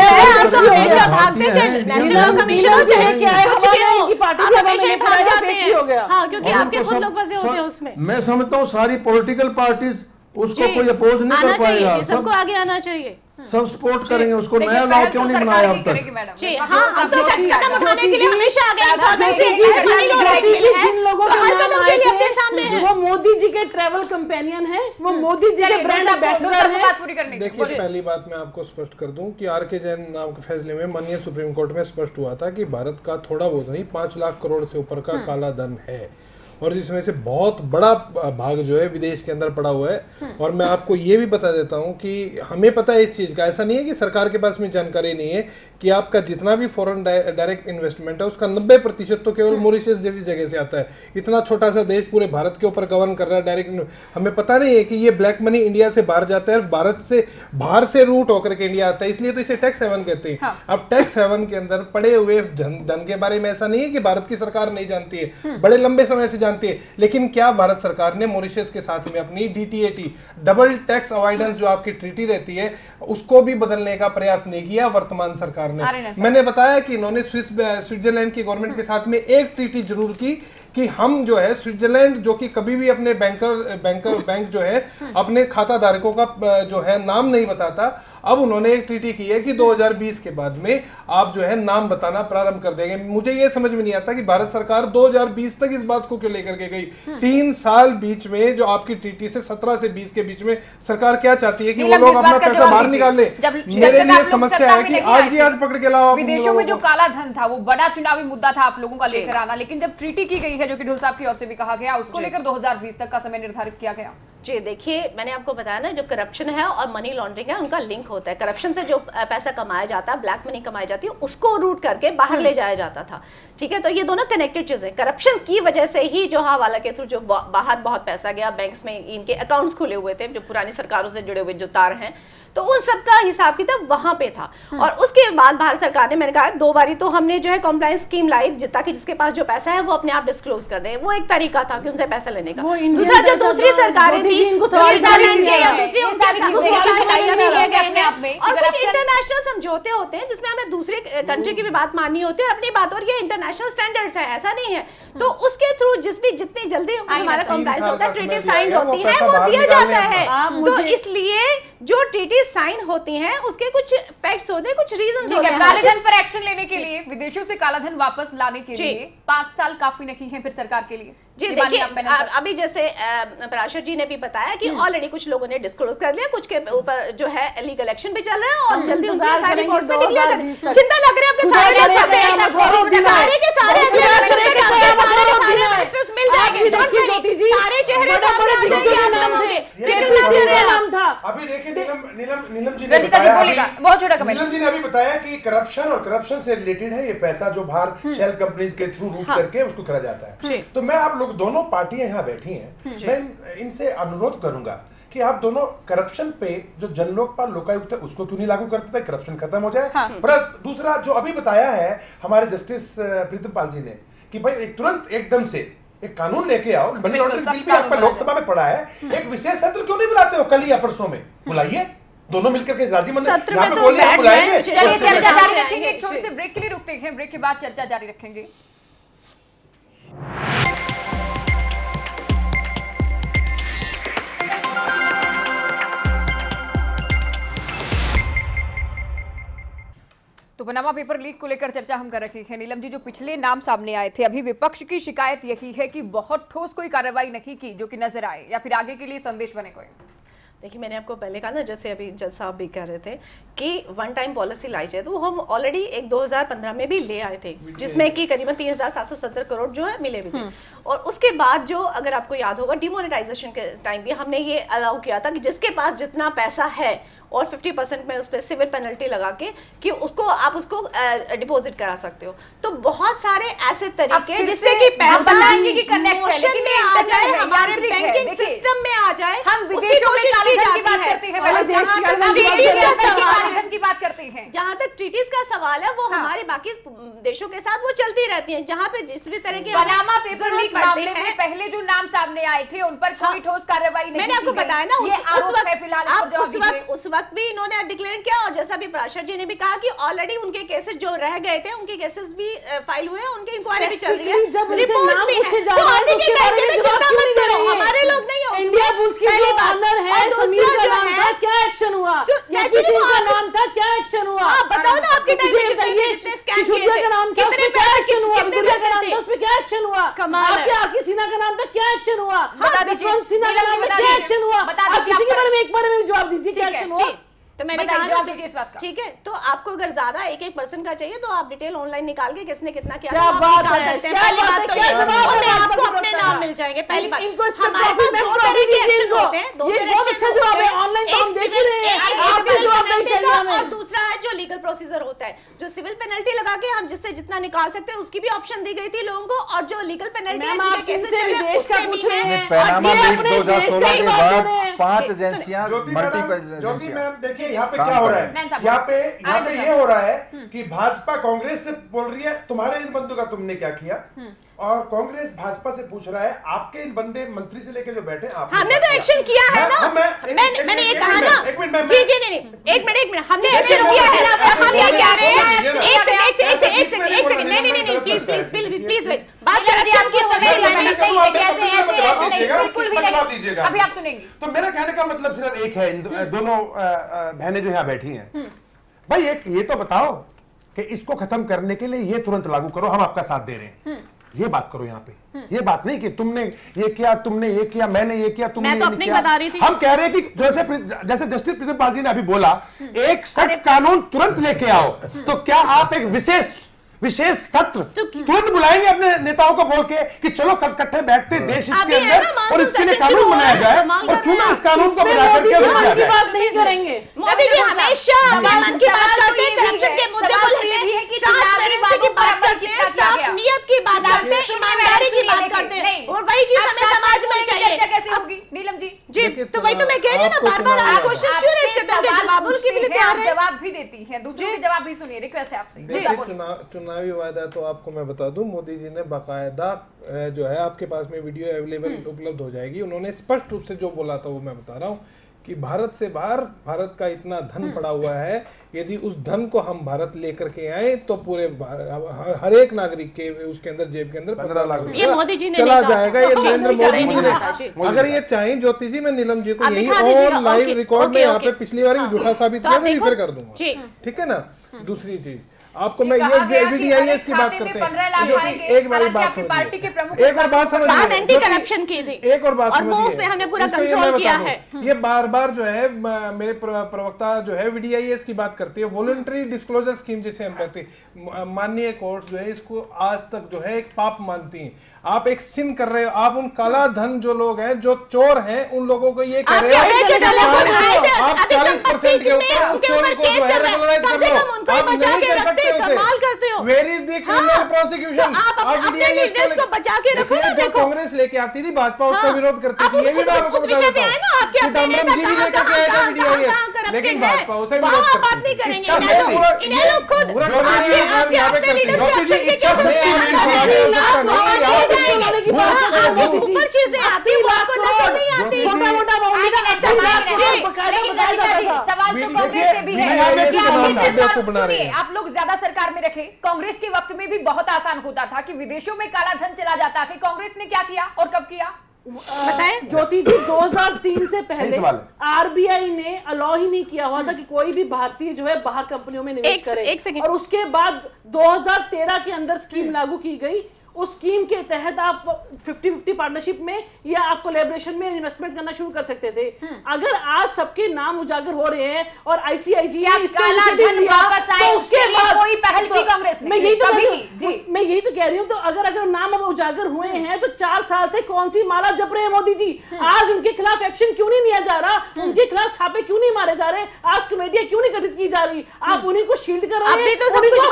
अंदर, मैं समझता हूँ सारी पॉलिटिकल पार्टी उसको कोई अपोज नहीं कर पाएगा, सबको आगे आना चाहिए, सब सपोर्ट करेंगे उसको। नया लॉ क्यों नहीं बनाया अब तक? जिन लोगों के नाम आए थे वो मोदी जी के ट्रैवल कंपेनियन है, वो मोदी जी के ब्रांड एम्बेसडर है। देखिए, पहली बात मैं आपको स्पष्ट कर दूं कि आर.के. जैन नाम के फैसले में माननीय सुप्रीम कोर्ट में स्पष्ट हुआ था कि भारत का थोड़ा बहुत नहीं 5 लाख करोड़ से ऊपर का काला धन है, और जिसमें से बहुत बड़ा भाग जो है विदेश के अंदर पड़ा हुआ है। और मैं आपको ये भी बता देता हूँ कि हमें पता है इस चीज़ का, ऐसा नहीं है कि सरकार के पास में जानकारी नहीं है कि आपका जितना भी फॉरेन डायरेक्ट इन्वेस्टमेंट है उसका 90% तो केवल मॉरिशस जैसी जगह से आता है। इतना छोटा सा देश पूरे भारत के ऊपर गवर्न कर रहा है डायरेक्ट। हमें पता नहीं है कि ये ब्लैक मनी इंडिया से बाहर जाता है, भारत से बाहर से रूट होकर के इंडिया आता है, इसलिए तो इसे टैक्स हेवन कहते हैं। अब टैक्स हेवन के अंदर पड़े हुए धन के बारे में ऐसा नहीं है कि भारत की सरकार नहीं जानती है, बड़े लंबे समय से जानती है। लेकिन क्या भारत सरकार ने मॉरिशस के साथ में अपनी DTAT, डबल टैक्स अवॉइडेंस जो आपकी ट्रीटी रहती है, उसको भी बदलने का प्रयास नहीं किया वर्तमान सरकार ने। मैंने बताया कि इन्होंने स्विट्जरलैंड की गवर्नमेंट के साथ में एक ट्रीटी जरूर की कि हम जो है स्विट्जरलैंड जो कि कभी भी अपने बैंक जो है अपने खाता धारकों का जो है नाम नहीं बताता, अब उन्होंने एक ट्रीटी की है कि 2020 के बाद में आप जो है नाम बताना प्रारंभ कर देंगे। मुझे ये समझ में नहीं आता कि भारत सरकार 2020 तक इस बात को क्यों लेकर के गई। 3 साल बीच में जो आपकी ट्रीटी से 17 से 20 के बीच में सरकार क्या चाहती है कि वो लोग अपना पैसा बाहर निकाल ले। मेरे लिए समस्या है कि आज की आज पकड़ के लाओ। विदेशों में जो काला धन था वो बड़ा चुनावी मुद्दा था आप लोगों का लेकर आना, लेकिन जब ट्रीटी की गई है जो कि ढोल साहब की ओर से भी कहा गया, उसको लेकर 2020 तक का समय निर्धारित किया गया। जी देखिए, मैंने आपको बताया ना, जो करप्शन है और मनी लॉन्ड्रिंग है उनका लिंक होता है। करप्शन से जो पैसा कमाया जाता है, ब्लैक मनी कमाई जाती है, उसको रूट करके बाहर ले जाया जाता था। ठीक है, तो ये दोनों कनेक्टेड चीजें। करप्शन की वजह से ही जो हवाला के थ्रू जो बाहर बहुत पैसा गया, बैंक्स में इनके अकाउंट्स खुले हुए थे जो पुरानी सरकारों से जुड़े हुए जो तार हैं, तो उन सब का हिसाब किताब वहां पे था। और उसके बाद भारत सरकार ने, मैंने कहा 2 बारी तो हमने जो है कॉम्प्लायंस स्कीम लाई ताकि जिसके पास जो पैसा है वो अपने आप डिस्क्लोज कर दे। वो एक तरीका था कि उनसे पैसा लेने का। दूसरा, जो दूसरी सरकारें थी और कुछ इंटरनेशनल समझौते होते हैं जिसमें हमें दूसरे कंट्री की भी बात माननी होती है अपनी बात, और ये इंटरनेशनल स्टैंडर्ड्स है, ऐसा नहीं है। तो उसके थ्रू जितनी जल्दी हमारा कॉम्प्लायंस होता है, ट्रीटी साइन होती है, वो दिया जाता है। तो इसलिए जो ट्रीटी साइन होती हैं उसके कुछ फैक्ट्स होते हैं, कुछ रीजंस होते हैं। कालेधन पर एक्शन लेने के लिए, विदेशों से कालाधन वापस लाने के लिए 5 साल काफी नहीं है फिर सरकार के लिए? जी देखिए, अभी जैसे पराशर जी ने भी बताया कि ऑलरेडी कुछ लोगों ने डिस्क्लोज कर लिया, कुछ के ऊपर जो है लीगल एक्शन भी चल रहा है और जल्दी उनकी सारी रिपोर्ट में निकलिया। चिंता लग रही है आपके सारे के मिनिस्टर्स मिल जाएंगे, सारे चेहरे सामने आ जाएंगे। अभी देखिए नीलम जी ने बताया कि करप्शन और करप्शन से रिलेटेड है ये पैसा जो बाहर शेल कंपनीज के थ्रू रूट करके उसको करा जाता है। तो मैं आप लोग दोनों पार्टियां यहाँ बैठी हैं, मैं इनसे अनुरोध करूंगा कि आप दोनों करप्शन पे जो जन लोकपाल लोकायुक्त है उसको क्यों नहीं लागू करते थे, करप्शन खत्म हो जाए। पर दूसरा जो अभी बताया है हमारे जस्टिस प्रीतम पाल जी ने कि भाई तुरंत एकदम से एक कानून लेके आओ। मनी लॉन्ड्रिंग बिल भी आपका लोकसभा में पड़ा है, एक विशेष सत्र क्यों नहीं बुलाते हो? कल या परसों में बुलाइए, दोनों मिलकर के राज्य मंत्री यहाँ पे बोलिए, बुलाएंगे। चलिए चर्चा जारी रखेंगे, एक छोटे से ब्रेक के लिए रुकते हैं, ब्रेक के बाद चर्चा जारी रखेंगे। तो पनामा पेपर लीक को लेकर चर्चा हम कर रहे हैं। नीलम जी, जो पिछले नाम सामने आए थे, अभी विपक्ष की शिकायत यही है कि बहुत ठोस कोई कार्रवाई नहीं की जो कि नजर आए, या फिर आगे के लिए संदेश बने कोई? देखिए, मैंने आपको पहले कहा ना, जैसे अभी जज साहब भी कह रहे थे कि वन टाइम पॉलिसी लाई जाए, तो हम ऑलरेडी एक 2015 में भी ले आए थे जिसमें कि करीबन 3770 करोड़ जो है मिले भी थे। और उसके बाद जो, अगर आपको याद होगा, डिमोनेटाइजेशन के टाइम भी हमने ये अलाउ किया था कि जिसके पास जितना पैसा है और 50% में उस पर सिविल पेनल्टी लगा के कि आप उसको डिपॉजिट करा सकते हो। तो बहुत सारे ऐसे तरीके जिससे कि पैसा मोशन में आ जाए, हमारे बैंकिंग सिस्टम में आ जाए। हम विदेशों में काले धन की बात करते हैं, की बात करते हैं। जहाँ तक ट्रीटीज का सवाल है वो हमारे बाकी देशों के साथ वो चलती रहती हैं, जहाँ पे जिस भी तरह के पनामा पेपर लीक मामले में पहले जो नाम सामने आए थे उन पर कोई ठोस कार्रवाई नहीं। मैंने आपको बताया ना उस वक्त भी इन्होंने डिक्लेयर किया, और जैसा भी प्राशर जी ने भी कहा कि ऑलरेडी उनके केसेस जो रह गए थे उनके केसेस भी फाइल हुए हैं, उनकी इंक्वायरी भी चल रही है, रिपोर्ट्स भी है। तो आने के टाइम पे चिंता मत करो, हमारे लोग नहीं हो। इंडिया बुल्स की जो ऑनर है समीर का नाम था, क्या एक्शन हुआ? किसी का नाम था, क्या एक्शन हुआ? बताओ ना आपके टाइम पे कितने स्कैम किए थे, का नाम था, कितने क्या एक्शन हुआ? गुड़िया का नाम था, उस पे क्या एक्शन हुआ? कमाल है। आपके आरके सिन्हा का नाम था, क्या एक्शन हुआ? जसवंत सिन्हा का नाम था, क्या एक्शन हुआ? आप किसी के बारे में एक बारे में जवाब दीजिए, क्या एक्शन हुआ? तो मैंने कहा ठीक है, तो आपको अगर ज्यादा एक पर्सन का चाहिए तो आप डिटेल ऑनलाइन निकाल के किसने कितना किया क्या बात है, पहली बात तो ये आपको अपने नाम मिल जाएंगे। पहली बात हमारे पास दो तरह के एक्शन होते हैं, ये बहुत अच्छा जवाब है, ऑनलाइन तो हम देख ही रहे हैं, आपसे जवाब नहीं चाहिए हमें। और दूसरा है जो लीगल प्रोसीजर होता है, जो सिविल पेनल्टी लगा के हम जिससे जितना निकाल सकते हैं उसकी भी ऑप्शन दी गई थी लोगों को, और जो लीगल पेनल्टी विदेश का पूछ रहे हैं। पनामा लीक 2016 के बाद 5 एजेंसियां ज्योति मैम देखिए यहाँ पे क्या हो रहा है, यहाँ पे ये हो रहा है कि भाजपा कांग्रेस से बोल रही है तुम्हारे इन बंदों का तुमने क्या किया, और कांग्रेस भाजपा से पूछ रहा है आपके इन बंदे मंत्री से लेके जो बैठे आप हमने तो एक्शन किया है ना। मैंने ये कहा ना, एक मिनट एक मिनट हमने एक्शन किया है ना। हम क्या कह रहे हैं, एक सेकंड नहीं प्लीज वेट, बात करिए आपकी दीजिएगा, अभी आप सुनेंगे। तो मेरा कहने का मतलब सिर्फ एक है, दोनों बहनें जो यहाँ बैठी हैं, भाई एक ये तो बताओ कि इसको खत्म करने के लिए ये तुरंत लागू करो, हम आपका साथ दे रहे हैं, ये बात करो यहाँ पे। ये बात नहीं कि तुमने ये किया, तुमने ये किया, मैंने ये किया, तुमने मैं तो अपनी बता रही थी। हम कह रहे हैं कि जैसे जस्टिस प्रितमपाल जी ने अभी बोला, एक सख्त कानून तुरंत लेके आओ, तो क्या आप एक विशेष सत्र तुरंत बुलाएंगे अपने नेताओं को बोल के कि चलो इकट्ठे बैठते देश इसके अंदर और इसके लिए कानून बनाया जाए, और क्यों ना इस कानून को बना करके मन की बात नहीं करेंगे। मोदी जी हमेशा मन की बात करते हैं, करप्शन के मुद्दे को लेते हैं, ट्रांसपेरेंसी की बात करते हैं, साफ नियत की बात करते हैं, ईमानदारी की बात करते हैं, और वही चीज हमें समाज में चाहिए। कैसे होगी नीलम जी? जी तो वही तो मैं कह रही हूँ ना, बार-बार आप क्वेश्चन क्यों रेज करते हैं? जवाबों के लिए तैयार हैं, जवाब भी देती हैं, दूसरों के जवाब भी सुनिए, रिक्वेस्ट है आपसे। चुनावी वायदा तो आपको मैं बता दूं, मोदी जी ने बाकायदा जो है आपके पास में वीडियो अवेलेबल उपलब्ध हो जाएगी, उन्होंने स्पष्ट रूप से जो बोला था वो मैं बता रहा हूँ कि भारत से बाहर भारत का इतना धन पड़ा हुआ है, यदि उस धन को हम भारत लेकर के आए तो पूरे हर एक नागरिक के उसके अंदर जेब के अंदर 15 लाख रुपया चला जाएगा। ये नरेंद्र मोदी जी ने, अगर ये चाहें ज्योति जी, मैं नीलम जी को यही ऑन लाइव रिकॉर्ड में यहाँ पे पिछली बार भी झूठा साबित किया, मैं रिफर कर दूंगा, ठीक है ना। दूसरी चीज आपको मैं ये VDIS की बात करते हैं, जो कि एक बार बात समझिए, एक और बात समझिए, एंटी करप्शन की थी, एक और बात समझिए, हमने पूरा कंट्रोल किया है। ये बार बार जो है मेरे प्रवक्ता जो है VDIS की बात करती है, वॉलंटरी डिस्क्लोजर स्कीम जिसे हम कहते हैं, माननीय कोर्ट जो है इसको आज तक जो है एक पाप मानती हैं। आप एक सिन कर रहे हो, आप उन काला धन जो लोग हैं, जो चोर हैं, उन लोगों को ये कह रहे हो आप 40% के ऊपर उस चोरी को जो है रेगुलराइज कर लो, आप नहीं कर सकते उसे। Where is the criminal prosecution? आप VDIS को बचा के रखो। जो कांग्रेस लेके आती थी, भाजपा उसका विरोध करती थी, ये भी मैं आपको बता देता हूँ। चिदम्बरम जी भी लेकर के आए थे VDIS, लेकिन भाजपा उसे विरोध करती थी। आप लोग ज्यादा सरकार में रखे, कांग्रेस के वक्त में भी बहुत आसान होता था कि विदेशों में काला धन चला जाता था। कांग्रेस ने क्या किया और कब किया बताएं? ज्योति जी 2003 से पहले RBI ने अलाउ ही नहीं किया हुआ था कि कोई भी भारतीय जो है बाहर कंपनियों में निवेश करे, और उसके बाद 2013 के अंदर स्कीम लागू की गई, उस स्कीम के तहत आप 50-50 पार्टनरशिप में या आप कोलैबोरेशन में इन्वेस्टमेंट करना शुरू कर सकते थे। अगर आज सबके नाम उजागर हो रहे हैं और आईसीआईजी ने इसका इनिशिएटिव लिया तो उसके बाद कोई पहल की कांग्रेस ने, मैं यही तो कह रही हूँ। तो अगर नाम अब उजागर हुए हैं तो 4 साल से कौन सी माला जप रहे हैं मोदी जी? आज उनके खिलाफ एक्शन क्यों नहीं लिया जा रहा? उनके खिलाफ छापे क्यों नहीं मारे जा रहे? आज कमेटियां क्यों नहीं गठित की जा रही? आप उन्हीं को शील्ड कर रहे हैं,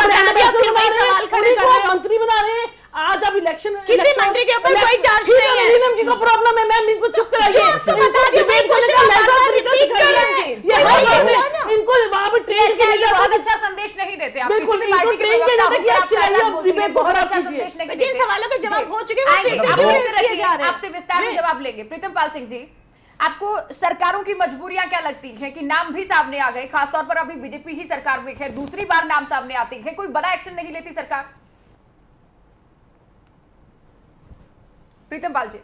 मंत्री बना रहे हैं। आज अब इलेक्शन किसी मंत्री के ऊपर कोई चार्ज नहीं है। नीलम जी को प्रॉब्लम है, मैम इनको चुप कराइए। इनको वहां पे ट्रेन के लिए बहुत अच्छा संदेश नहीं देते आप, बिल्कुल किसी भी पार्टी के ट्रेन के प्रवक्ता लिए आप चलाइए और डिबेट को खराब अच्छा कीजिए। संदेश नहीं जिन देते। सवालों के जवाब हो चुके हैं आपसे विस्तार में जवाब लेंगे। प्रीतम पाल सिंह जी, आपको सरकारों की मजबूरियां क्या लगती है कि नाम भी सामने आ गए, खासतौर पर अभी बीजेपी ही सरकार में है, दूसरी बार नाम सामने आती है, कोई बड़ा एक्शन नहीं लेती सरकार? प्रीतम पाल जी।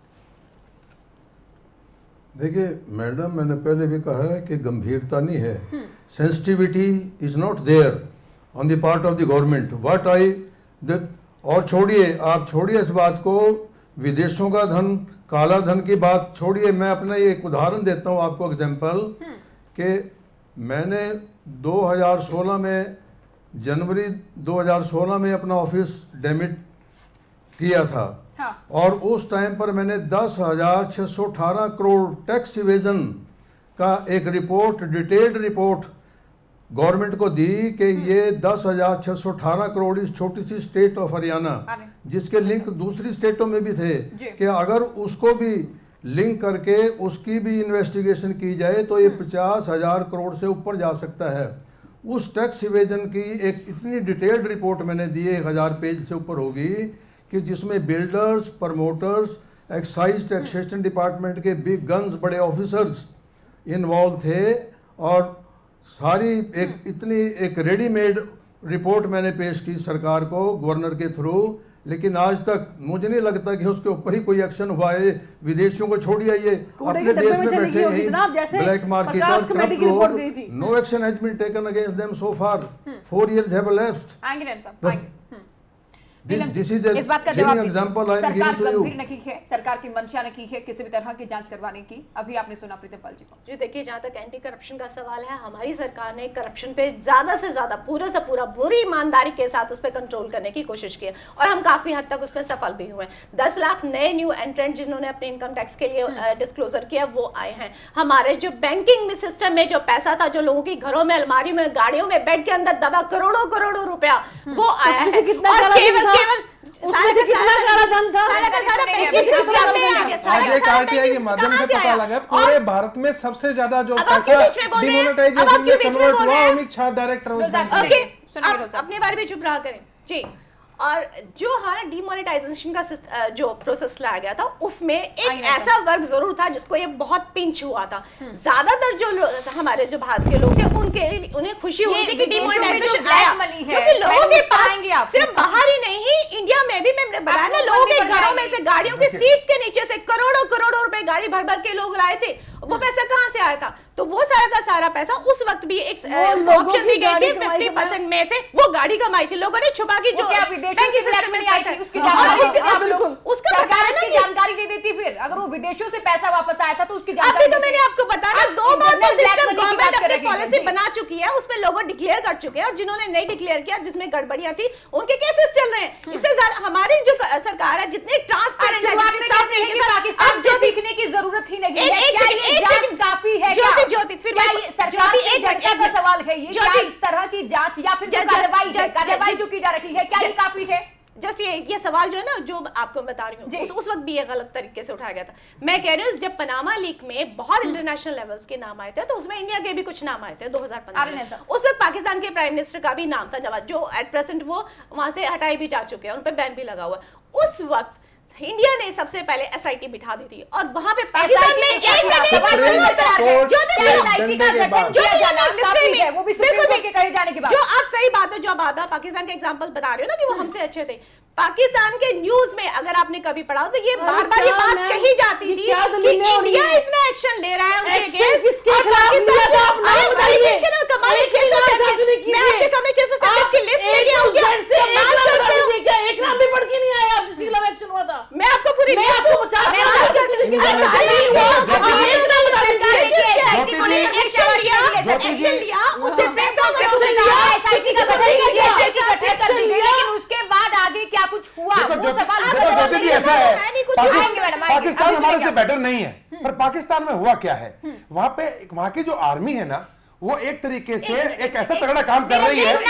देखिए मैडम, मैंने पहले भी कहा है कि गंभीरता नहीं है, sensitivity is not there on the part of the government. What I और छोड़िए, आप छोड़िए इस बात को, विदेशों का धन, काला धन की बात छोड़िए। मैं अपना एक उदाहरण देता हूँ आपको, एग्जांपल, कि मैंने 2016 में, जनवरी 2016 में अपना ऑफिस डेमिट किया था। हाँ। और उस टाइम पर मैंने 10,618 करोड़ टैक्स इवेजन का एक रिपोर्ट, डिटेल्ड रिपोर्ट गवर्नमेंट को दी कि ये 10,618 करोड़ इस छोटी सी स्टेट ऑफ हरियाणा, जिसके लिंक दूसरी स्टेटों में भी थे, कि अगर उसको भी लिंक करके उसकी भी इन्वेस्टिगेशन की जाए तो ये 50,000 करोड़ से ऊपर जा सकता है। उस टैक्स इवेजन की एक इतनी डिटेल्ड रिपोर्ट मैंने दी, 1000 पेज से ऊपर होगी, कि जिसमें builders, promoters, excise taxation department के बिग गन्स, बड़े ऑफिसर्स इन्वॉल्व थे, और सारी एक रेडीमेड रिपोर्ट मैंने पेश की सरकार को गवर्नर के थ्रू। लेकिन आज तक मुझे नहीं लगता कि उसके ऊपर ही कोई एक्शन हुआ है। विदेशियों को छोड़िए, ये अपने देश में बैठे हैं ब्लैक मार्केट और करप्ट लोग, no action has been taken against them so far. 4 years have elapsed। इस बात का जवाब सरकार गंभीर नहीं है, सरकार की मंशा नहीं है किसी भी तरह की जांच करवाने की। अभी आपने सुना प्रीतम पाल जी को। जी देखिए, जहां तक एंटी करप्शन का सवाल है, हमारी सरकार ने करप्शन पे ज्यादा से ज्यादा पूरे से पूरा पूरी ईमानदारी के साथ उस पर कंट्रोल करने की कोशिश की है, और हम काफी हद तक उसमें सफल भी हुए। 10 लाख नए न्यू एंट्रेंट जिन्होंने अपने इनकम टैक्स के लिए डिस्क्लोजर किया वो आए हैं। हमारे जो बैंकिंग में सिस्टम में जो पैसा था, जो लोगों की घरों में, अलमारी में, गाड़ियों में, बेड के अंदर दबा करोड़ों करोड़ों रुपया, वो आया है। उसमें से कितना काला धन था? आज एक आरटीआई के माध्यम से पता लगा पूरे भारत में सबसे ज्यादा जो पैसा डिमोनेटाइजेशन में कन्वर्ट हुआ, अमित शाह डायरेक्टर। अपने बारे में चुप रहा करें जी। और जो हमारा डिमोनेटाइजेशन का जो प्रोसेस लाया गया था, उसमें एक ऐसा वर्ग जरूर था जिसको ये बहुत पिंच हुआ था। ज्यादातर जो हमारे जो भारत के लोग थे, उन्हें खुशी हुई थी कि डिमोनेटाइजेशन आया, क्योंकि लोगों के पास सिर्फ बाहर ही नहीं, इंडिया में भी मैंने बताया ना, लोगों के घरों में से, गाड़ियों के सीट्स के नीचे से करोड़ों करोड़ों रुपए गाड़ी भर भर के लोग लाए थे। वो पैसा कहाँ से आया था? तो वो सारा का सारा पैसा उस वक्त भी एक ऑप्शन दी गई थी 50% में से वो गाड़ी कमाई थी लोगों ने छुपा की, जो विदेशों की सिस्टम में आई थी उसकी जानकारी दे देती। फिर अगर वो विदेशों से पैसा वापस आया था तो उसकी जानकारी, तो मैंने आपको बताया 2 बार गवर्नमेंट अपनी पॉलिसी बना चुकी है, उसमें लोगों डिक्लेयर कर चुके हैं, और जिन्होंने नहीं डिक्लेयर किया, जिसमें गड़बड़ियां थी, उनके केसेस चल रहे हैं। इससे ज्यादा हमारी जो सरकार है जितनी ट्रांसपेरेंट है, पाकिस्तान जो सीखने की जरूरत ही नहीं है, जांच काफी है। ज्योति फिर सरकार की जनता का सवाल है ये, क्या इस तरह की जांच या फिर कार्रवाई जो की जा रही है, क्या ये काफी है? जस्ट ये सवाल जो है ना, जो आपको बता रही हूँ, उस वक्त भी ये गलत तरीके से उठाया गया था। मैं कह रही हूँ जब पनामा लीक में बहुत इंटरनेशनल लेवल्स के नाम आए थे, तो उसमें इंडिया के भी कुछ नाम आए थे 2015 में। उस वक्त पाकिस्तान के प्राइम मिनिस्टर का भी नाम था नवाज, जो एट प्रेजेंट वो वहां से हटाए भी जा चुके हैं, उन पर बैन भी लगा हुआ है। उस वक्त इंडिया ने सबसे पहले एसआईटी बिठा दी थी, और वहां पे पाकिस्तान में जो आप सही बात है, जो आप पाकिस्तान के एग्जांपल बता रहे हो ना कि वो हमसे अच्छे थे, पाकिस्तान के न्यूज में अगर आपने कभी पढ़ा तो ये बार बार ये बात कही जाती थी कि इंडिया इतना एक्शन ले रहा है उनके अगेंस्ट, और पाकिस्तान कमाल 637 की लिस्ट ले लिया, एक नाम भी पढ़ के नहीं आया। नहीं करने उसके बाद आगे क्या कुछ हुआ ऐसा है, पाकिस्तान हमारे से बेटर नहीं है, पर पाकिस्तान में हुआ क्या है, वहां पे वहां की जो आर्मी है ना, वो एक तरीके से एक ऐसा तगड़ा काम कर रही है।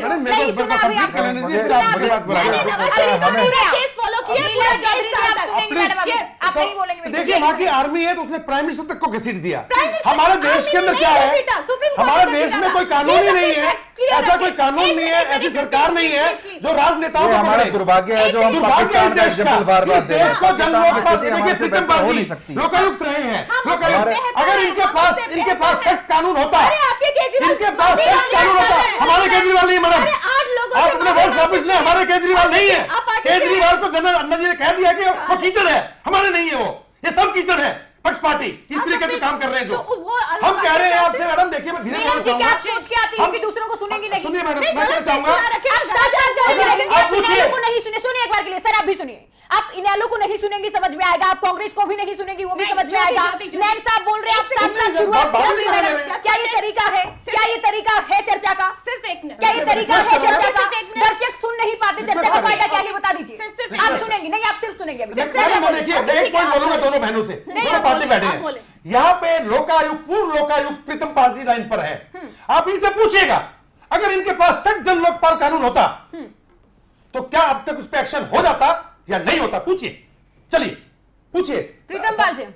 देखिए वहां की आर्मी है तो उसने प्राइम मिनिस्टर तक को घसीट दिया। हमारे देश के अंदर क्या है, हमारे देश में कोई कानून ही नहीं है, ऐसा कोई कानून नहीं है, ऐसी सरकार नहीं है जो राजनेताओं को हमारा दुर्भाग्य है जो हम पाकिस्तान में जब बार-बार देश को जन लोकायुक्त रहे हैं। अगर इनके पास सख्त कानून होता, इनके पास सख्त कानून होता, हमारे केजरीवाल नहीं मैडम, आप अपने बॉस ऑफिस ने, हमारे केजरीवाल नहीं है। केजरीवाल को जनरल अन्ना जी ने कह दिया कि वो कीचड़ है, हमारे नहीं है, वो ये सब कीचड़ है, पक्ष पार्टी इस तरीके से काम कर रहे हैं। जो हम कह रहे हैं आपसे मैडम, देखिए मैं धीरे बोलना चाहूंगा, आप सोच के आती है कि दूसरों को सुनेंगी नहीं। सुनिए मैडम, मैं कहना चाहूंगा, आप इनेलो को नहीं सुने, सुनिए एक बार के लिए सर, आप भी सुनिए। आप इनेलो को नहीं सुनेंगी, समझ में आएगा, आप कांग्रेस को भी नहीं सुनेंगी, वो भी समझ में आएगा। नैन साहब बोल रहे हैं आप साथ शुरुआत, क्या ये तरीका है, क्या ये तरीका है चर्चा का? सिर्फ एक, क्या ये तरीका है चर्चा का? दर्शक सुन नहीं पाते, चर्चा का फायदा क्या है बता दीजिए। आप सुनेंगी नहीं, आप सिर्फ सुनेंगे। देखिए मैं एक पॉइंट बोलूंगा दोनों बहनों से, दोनों पार्टी बैठे हैं यहाँ पे। लोकायुक्त, पूर्व लोकायुक्त प्रीतम पाल जी लाइन पर है, आप इनसे पूछिएगा अगर इनके पास सख्त जन लोकपाल कानून होता तो क्या अब तक उस पर एक्शन हो जाता या नहीं होता? पूछिए, चलिए पूछिए प्रीतम पाल जी।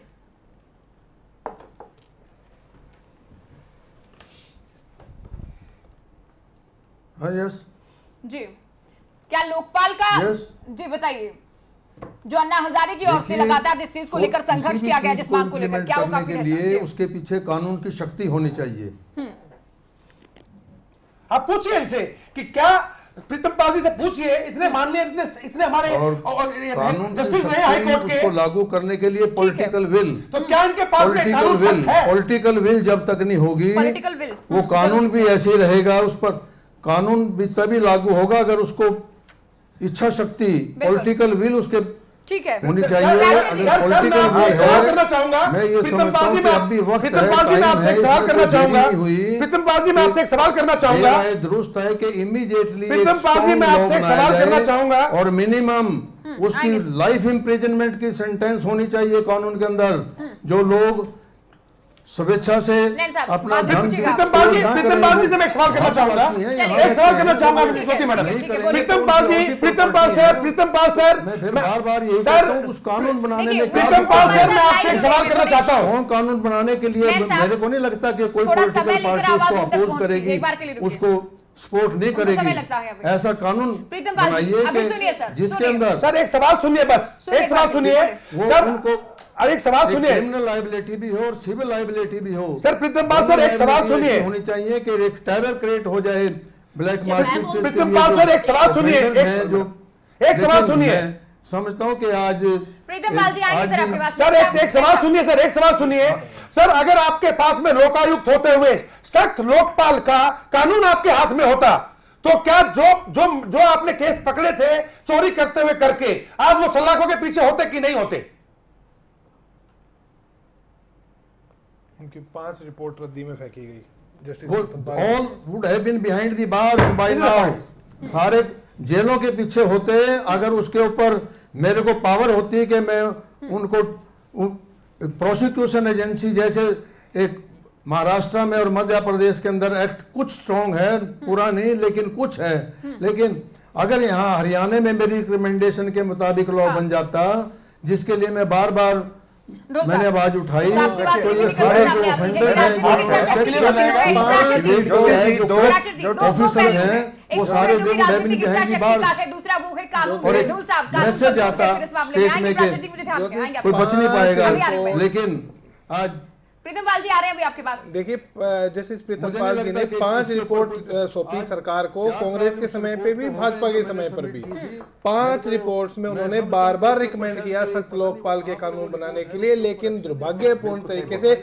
हाँ यस जी, क्या लोकपाल का जी बताइए, जो अन्ना हजारे की ओर से लगातार इस चीज को लेकर संघर्ष किया गया, जिस मांग को लेकर, क्या होगा के लिए उसके पीछे कानून की शक्ति होनी चाहिए। आप पूछिए इनसे कि क्या, प्रीतम पाल जी से पूछिए, इतने माननीय, इतने हमारे जस्टिस रहे हाई कोर्ट के, उसको लागू करने के लिए पॉलिटिकल विल, तो क्या इनके पास पॉलिटिकल विल जब तक नहीं होगी, वो कानून भी ऐसे ही रहेगा। उस पर कानून भी तभी लागू होगा अगर उसको इच्छा शक्ति, पॉलिटिकल विल उसके ठीक है होनी चाहिए। अगर पॉलिटिकल विल है, करना चाहूंगा, मैं ये समझता हूं कि अभी वक्त है, सवाल करना चाहूंगा, प्रीतम पाल जी मैं आपसे एक सवाल करना चाहूंगा, दुरुस्त है कि इमीडिएटली प्रीतम पाल जी मैं आपसे एक सवाल करना चाहूंगा, और मिनिमम उसकी लाइफ इम्प्रिजनमेंट की सेंटेंस होनी चाहिए कानून के अंदर। जो लोग स्वेच्छा से अपना धन, प्रीतम पाल जी से मैं एक सवाल करना चाहूंगा, एक सवाल करना चाहूंगा मैडम, प्रीतम पाल सर, मैं फिर बार-बार यही कहता हूं, उस कानून बनाने में, प्रीतम पाल सर मैं आपसे एक सवाल करना चाहता हूं, कानून बनाने के लिए मेरे को नहीं लगता कि कोई पॉलिटिकल पार्टी उसको अपोज करेगी, उसको सपोर्ट नहीं करेगी। ऐसा कानून बनाइए जिसके अंदर, सर एक सवाल सुनिए, बस एक सवाल सुनिए सर, उनको एक सवाल सुनिए, क्रिमिनल लायबिलिटी भी हो और सिविल लायबिलिटी भी हो। सर प्रीतम पाल सर एक सवाल सुनिए, होनी चाहिए कि एक टेरर क्रिएट हो जाए black market. Pritam Pal sir एक सवाल सुनिए, एक सवाल सुनिए, समझता हूं कि आज प्रीतम पाल जी आइए सर आपके पास। सर एक सवाल सुनिए, सर एक सवाल सुनिए सर, अगर आपके पास में लोकायुक्त होते हुए सख्त लोकपाल का कानून आपके हाथ में होता तो क्या जो आपने केस पकड़े थे चोरी करते हुए करके, आज वो सलाखों के पीछे होते कि नहीं होते? उनकी 5 रिपोर्ट रद्दी में फेंकी गई। All would have been behind the bars by now। सारे जेलों के पीछे होते, अगर उसके ऊपर मेरे को पावर होती है कि मैं उनको प्रोसिक्यूशन एजेंसी जैसे एक महाराष्ट्र में और मध्य प्रदेश के अंदर एक्ट कुछ स्ट्रॉन्ग है, पूरा नहीं लेकिन कुछ है, लेकिन अगर यहाँ हरियाणा में मेरी रिकमेंडेशन के मुताबिक लॉ बन जाता, जिसके लिए मैं बार बार मैंने आवाज उठाई, तो ये सारे जो ऑफेंडर हैं, जो ऑफिसर हैं, वो सारे जो और एक मैसेज आता स्टेट में कि कोई बच नहीं पाएगा। लेकिन आज प्रीतम पाल जी आ रहे हैं अभी आपके पास। देखिए, जस्टिस प्रीतम पाल जी ने 5 रिपोर्ट सौंपी सरकार को, कांग्रेस के समय पे भी भाजपा के समय पर भी। 5 रिपोर्ट्स में उन्होंने बार बार रिकमेंड किया सख्त लोकपाल के कानून बनाने के लिए, लेकिन दुर्भाग्यपूर्ण तरीके से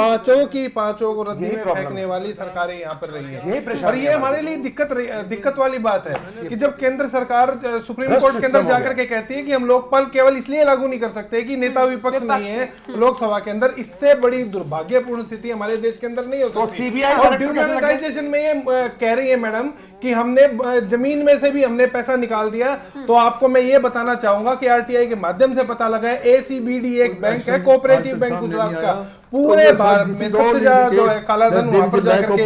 पांचों को रद्दी में फेंकने वाली सरकारें यहाँ पर रही है। और ये हमारे लिए दिक्कत वाली बात है कि जब केंद्र सरकार सुप्रीम कोर्ट के अंदर जाकर के कहती है कि हम लोकपाल केवल इसलिए लागू नहीं कर सकते कि नेता विपक्ष नहीं है लोकसभा के अंदर, इससे बड़ी दुर्भाग्यपूर्ण स्थिति हमारे देश के अंदर नहीं हो सकती। सीबीआई और डिमोनेटाइजेशन में ये कह रही है मैडम कि हमने जमीन में से भी हमने पैसा निकाल दिया, तो आपको मैं ये बताना चाहूंगा कि आरटीआई के माध्यम से पता लगा है एसीबीडी एक बैंक है, कोऑपरेटिव बैंक गुजरात का, पूरे भारत में सबसे ज्यादा जो है काला धन वहां पर जाकर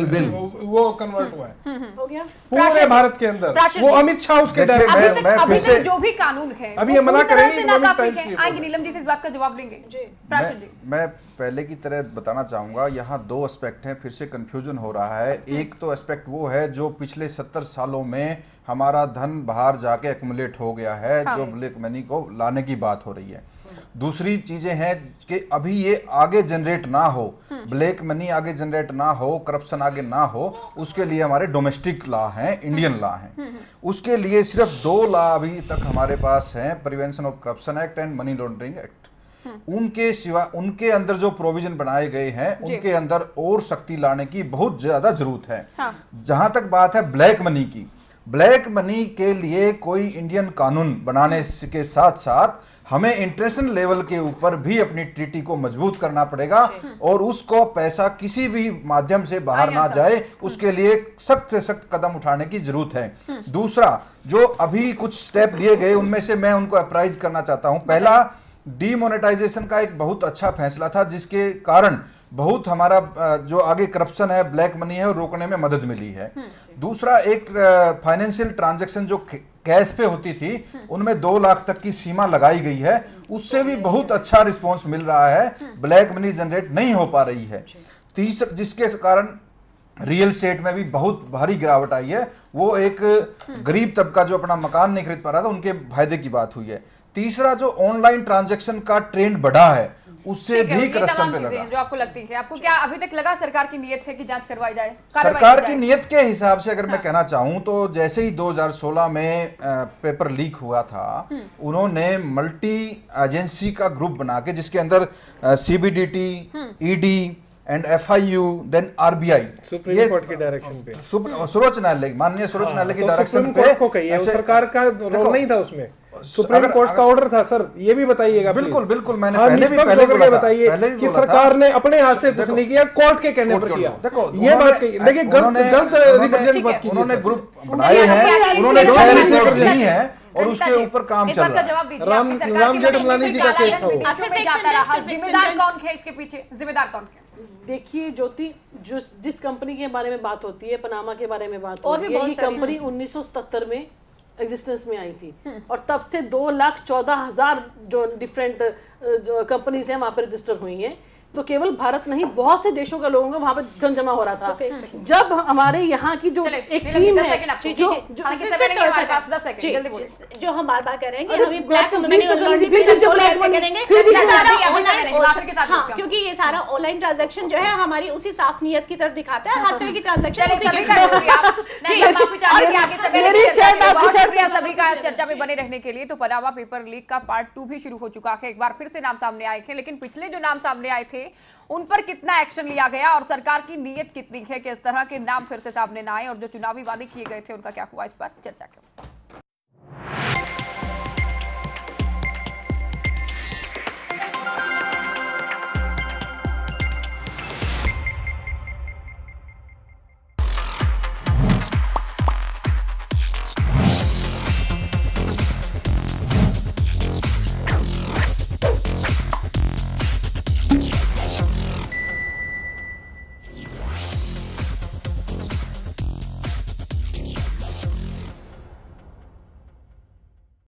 के वो कन्वर्ट हुआ है हो गया पूरे भारत के अंदर। वो अमित शाह उसके डायरेक्टर, अभी तक जो भी कानून है अभी ये मना करेंगे, आएंगे नीलम जी से इस बात का जवाब लेंगे। मैं पहले की तरह बताना चाहूंगा, यहाँ 2 एस्पेक्ट हैं, फिर से कंफ्यूजन हो रहा है। एक तो एस्पेक्ट वो है जो पिछले 70 सालों में हमारा धन बाहर जाके एक्युमुलेट हो गया है, जो ब्लैक मनी को लाने की बात हो रही है। दूसरी चीजें हैं कि अभी ये आगे जनरेट ना हो, ब्लैक मनी आगे जनरेट ना हो, करप्शन आगे ना हो, उसके लिए हमारे डोमेस्टिक लॉ हैं, इंडियन लॉ हैं। उसके लिए सिर्फ 2 लॉ अभी तक हमारे पास हैं, prevention of corruption act and money laundering act. उनके सिवा उनके अंदर जो प्रोविजन बनाए गए हैं उनके अंदर और सख्ती लाने की बहुत ज्यादा जरूरत है। जहां तक बात है ब्लैक मनी की, ब्लैक मनी के लिए कोई इंडियन कानून बनाने के साथ साथ हमें इंटरनेशनल लेवल के ऊपर भी अपनी ट्रीटी को मजबूत करना पड़ेगा और उसको पैसा किसी भी माध्यम से बाहर ना जाए, उसके लिए सख्त से सख्त कदम उठाने की जरूरत है। दूसरा, जो अभी कुछ स्टेप लिए गए उनमें से मैं उनको अप्राइज करना चाहता हूं। पहला, डीमोनेटाइजेशन का एक बहुत अच्छा फैसला था, जिसके कारण बहुत हमारा जो आगे करप्शन है, ब्लैक मनी है, रोकने में मदद मिली है। दूसरा, एक फाइनेंशियल ट्रांजैक्शन जो कैश पे होती थी उनमें 2 लाख तक की सीमा लगाई गई है, उससे भी बहुत अच्छा रिस्पांस मिल रहा है, ब्लैक मनी जनरेट नहीं हो पा रही है। तीसरा, जिसके कारण रियल एस्टेट में भी बहुत भारी गिरावट आई है, वो एक गरीब तबका जो अपना मकान नहीं खरीद पा रहा था उनके फायदे की बात हुई है। तीसरा, जो ऑनलाइन ट्रांजैक्शन का ट्रेंड बढ़ा है उससे भी करप्शन पे लगा। जो आपको लगती है, आपको क्या अभी तक लगा सरकार की नीयत है कि जांच करवाई जाए? सरकार की नीयत के हिसाब से अगर मैं कहना चाहूं तो जैसे ही 2016 में पेपर लीक हुआ था, उन्होंने मल्टी एजेंसी का ग्रुप बना के, जिसके अंदर CBDT, ED and FIU, then RBI, Supreme Court के डायरेक्शन पे, सर्वोच्च न्यायालय, माननीय सर्वोच्च न्यायालय की डायरेक्शन पे, सरकार का रोल नहीं था उसमें, सुप्रीम कोर्ट का ऑर्डर था। सर ये भी बताइएगा बिल्कुल बिल्कुल, मैंने पहले भी बताइए कि सरकार ने अपने हाथ से कुछ नहीं किया, कोर्ट के कहने पर किया। देखो ये बात कही, देखिए गलत रिप्रेजेंट मत कीजिए। उन्होंने ग्रुप बनाए हैं, उन्होंने 6 रिपोर्ट ली है और उसके ऊपर काम चल रहा है। राम जेठमलानी जी का केस था वो। जिम्मेदार कौन है इसके पीछे? जिम्मेदार कौन है? देखिए ज्योति, जिस कंपनी के बारे में बात होती है, पनामा के बारे में बात होती है, ये कंपनी 1977 में एग्जिस्टेंस में आई थी और तब से 2,14,000 जो डिफरेंट कंपनीज हैं वहां पर रजिस्टर हुई हैं। तो केवल भारत नहीं, बहुत से देशों का लोगों का वहां पे धन जमा हो रहा था। जब हमारे यहाँ की जो एक टीम है, जो हम बार बार कह रहे हैं कि हम ब्लैक क्योंकि ये सारा ऑनलाइन ट्रांजैक्शन जो है हमारी उसी साफ नियत की तरफ दिखाता है, हर तरह की ट्रांजैक्शन। सभी का चर्चा में बने रहने के लिए तो पनामा पेपर लीक का पार्ट 2 भी शुरू हो चुका है। एक बार फिर से नाम सामने आए थे, लेकिन पिछले जो नाम सामने आए थे उन पर कितना एक्शन लिया गया और सरकार की नीयत कितनी है कि इस तरह के नाम फिर से सामने ना आए, और जो चुनावी वादे किए गए थे उनका क्या हुआ, इस पर चर्चा करें।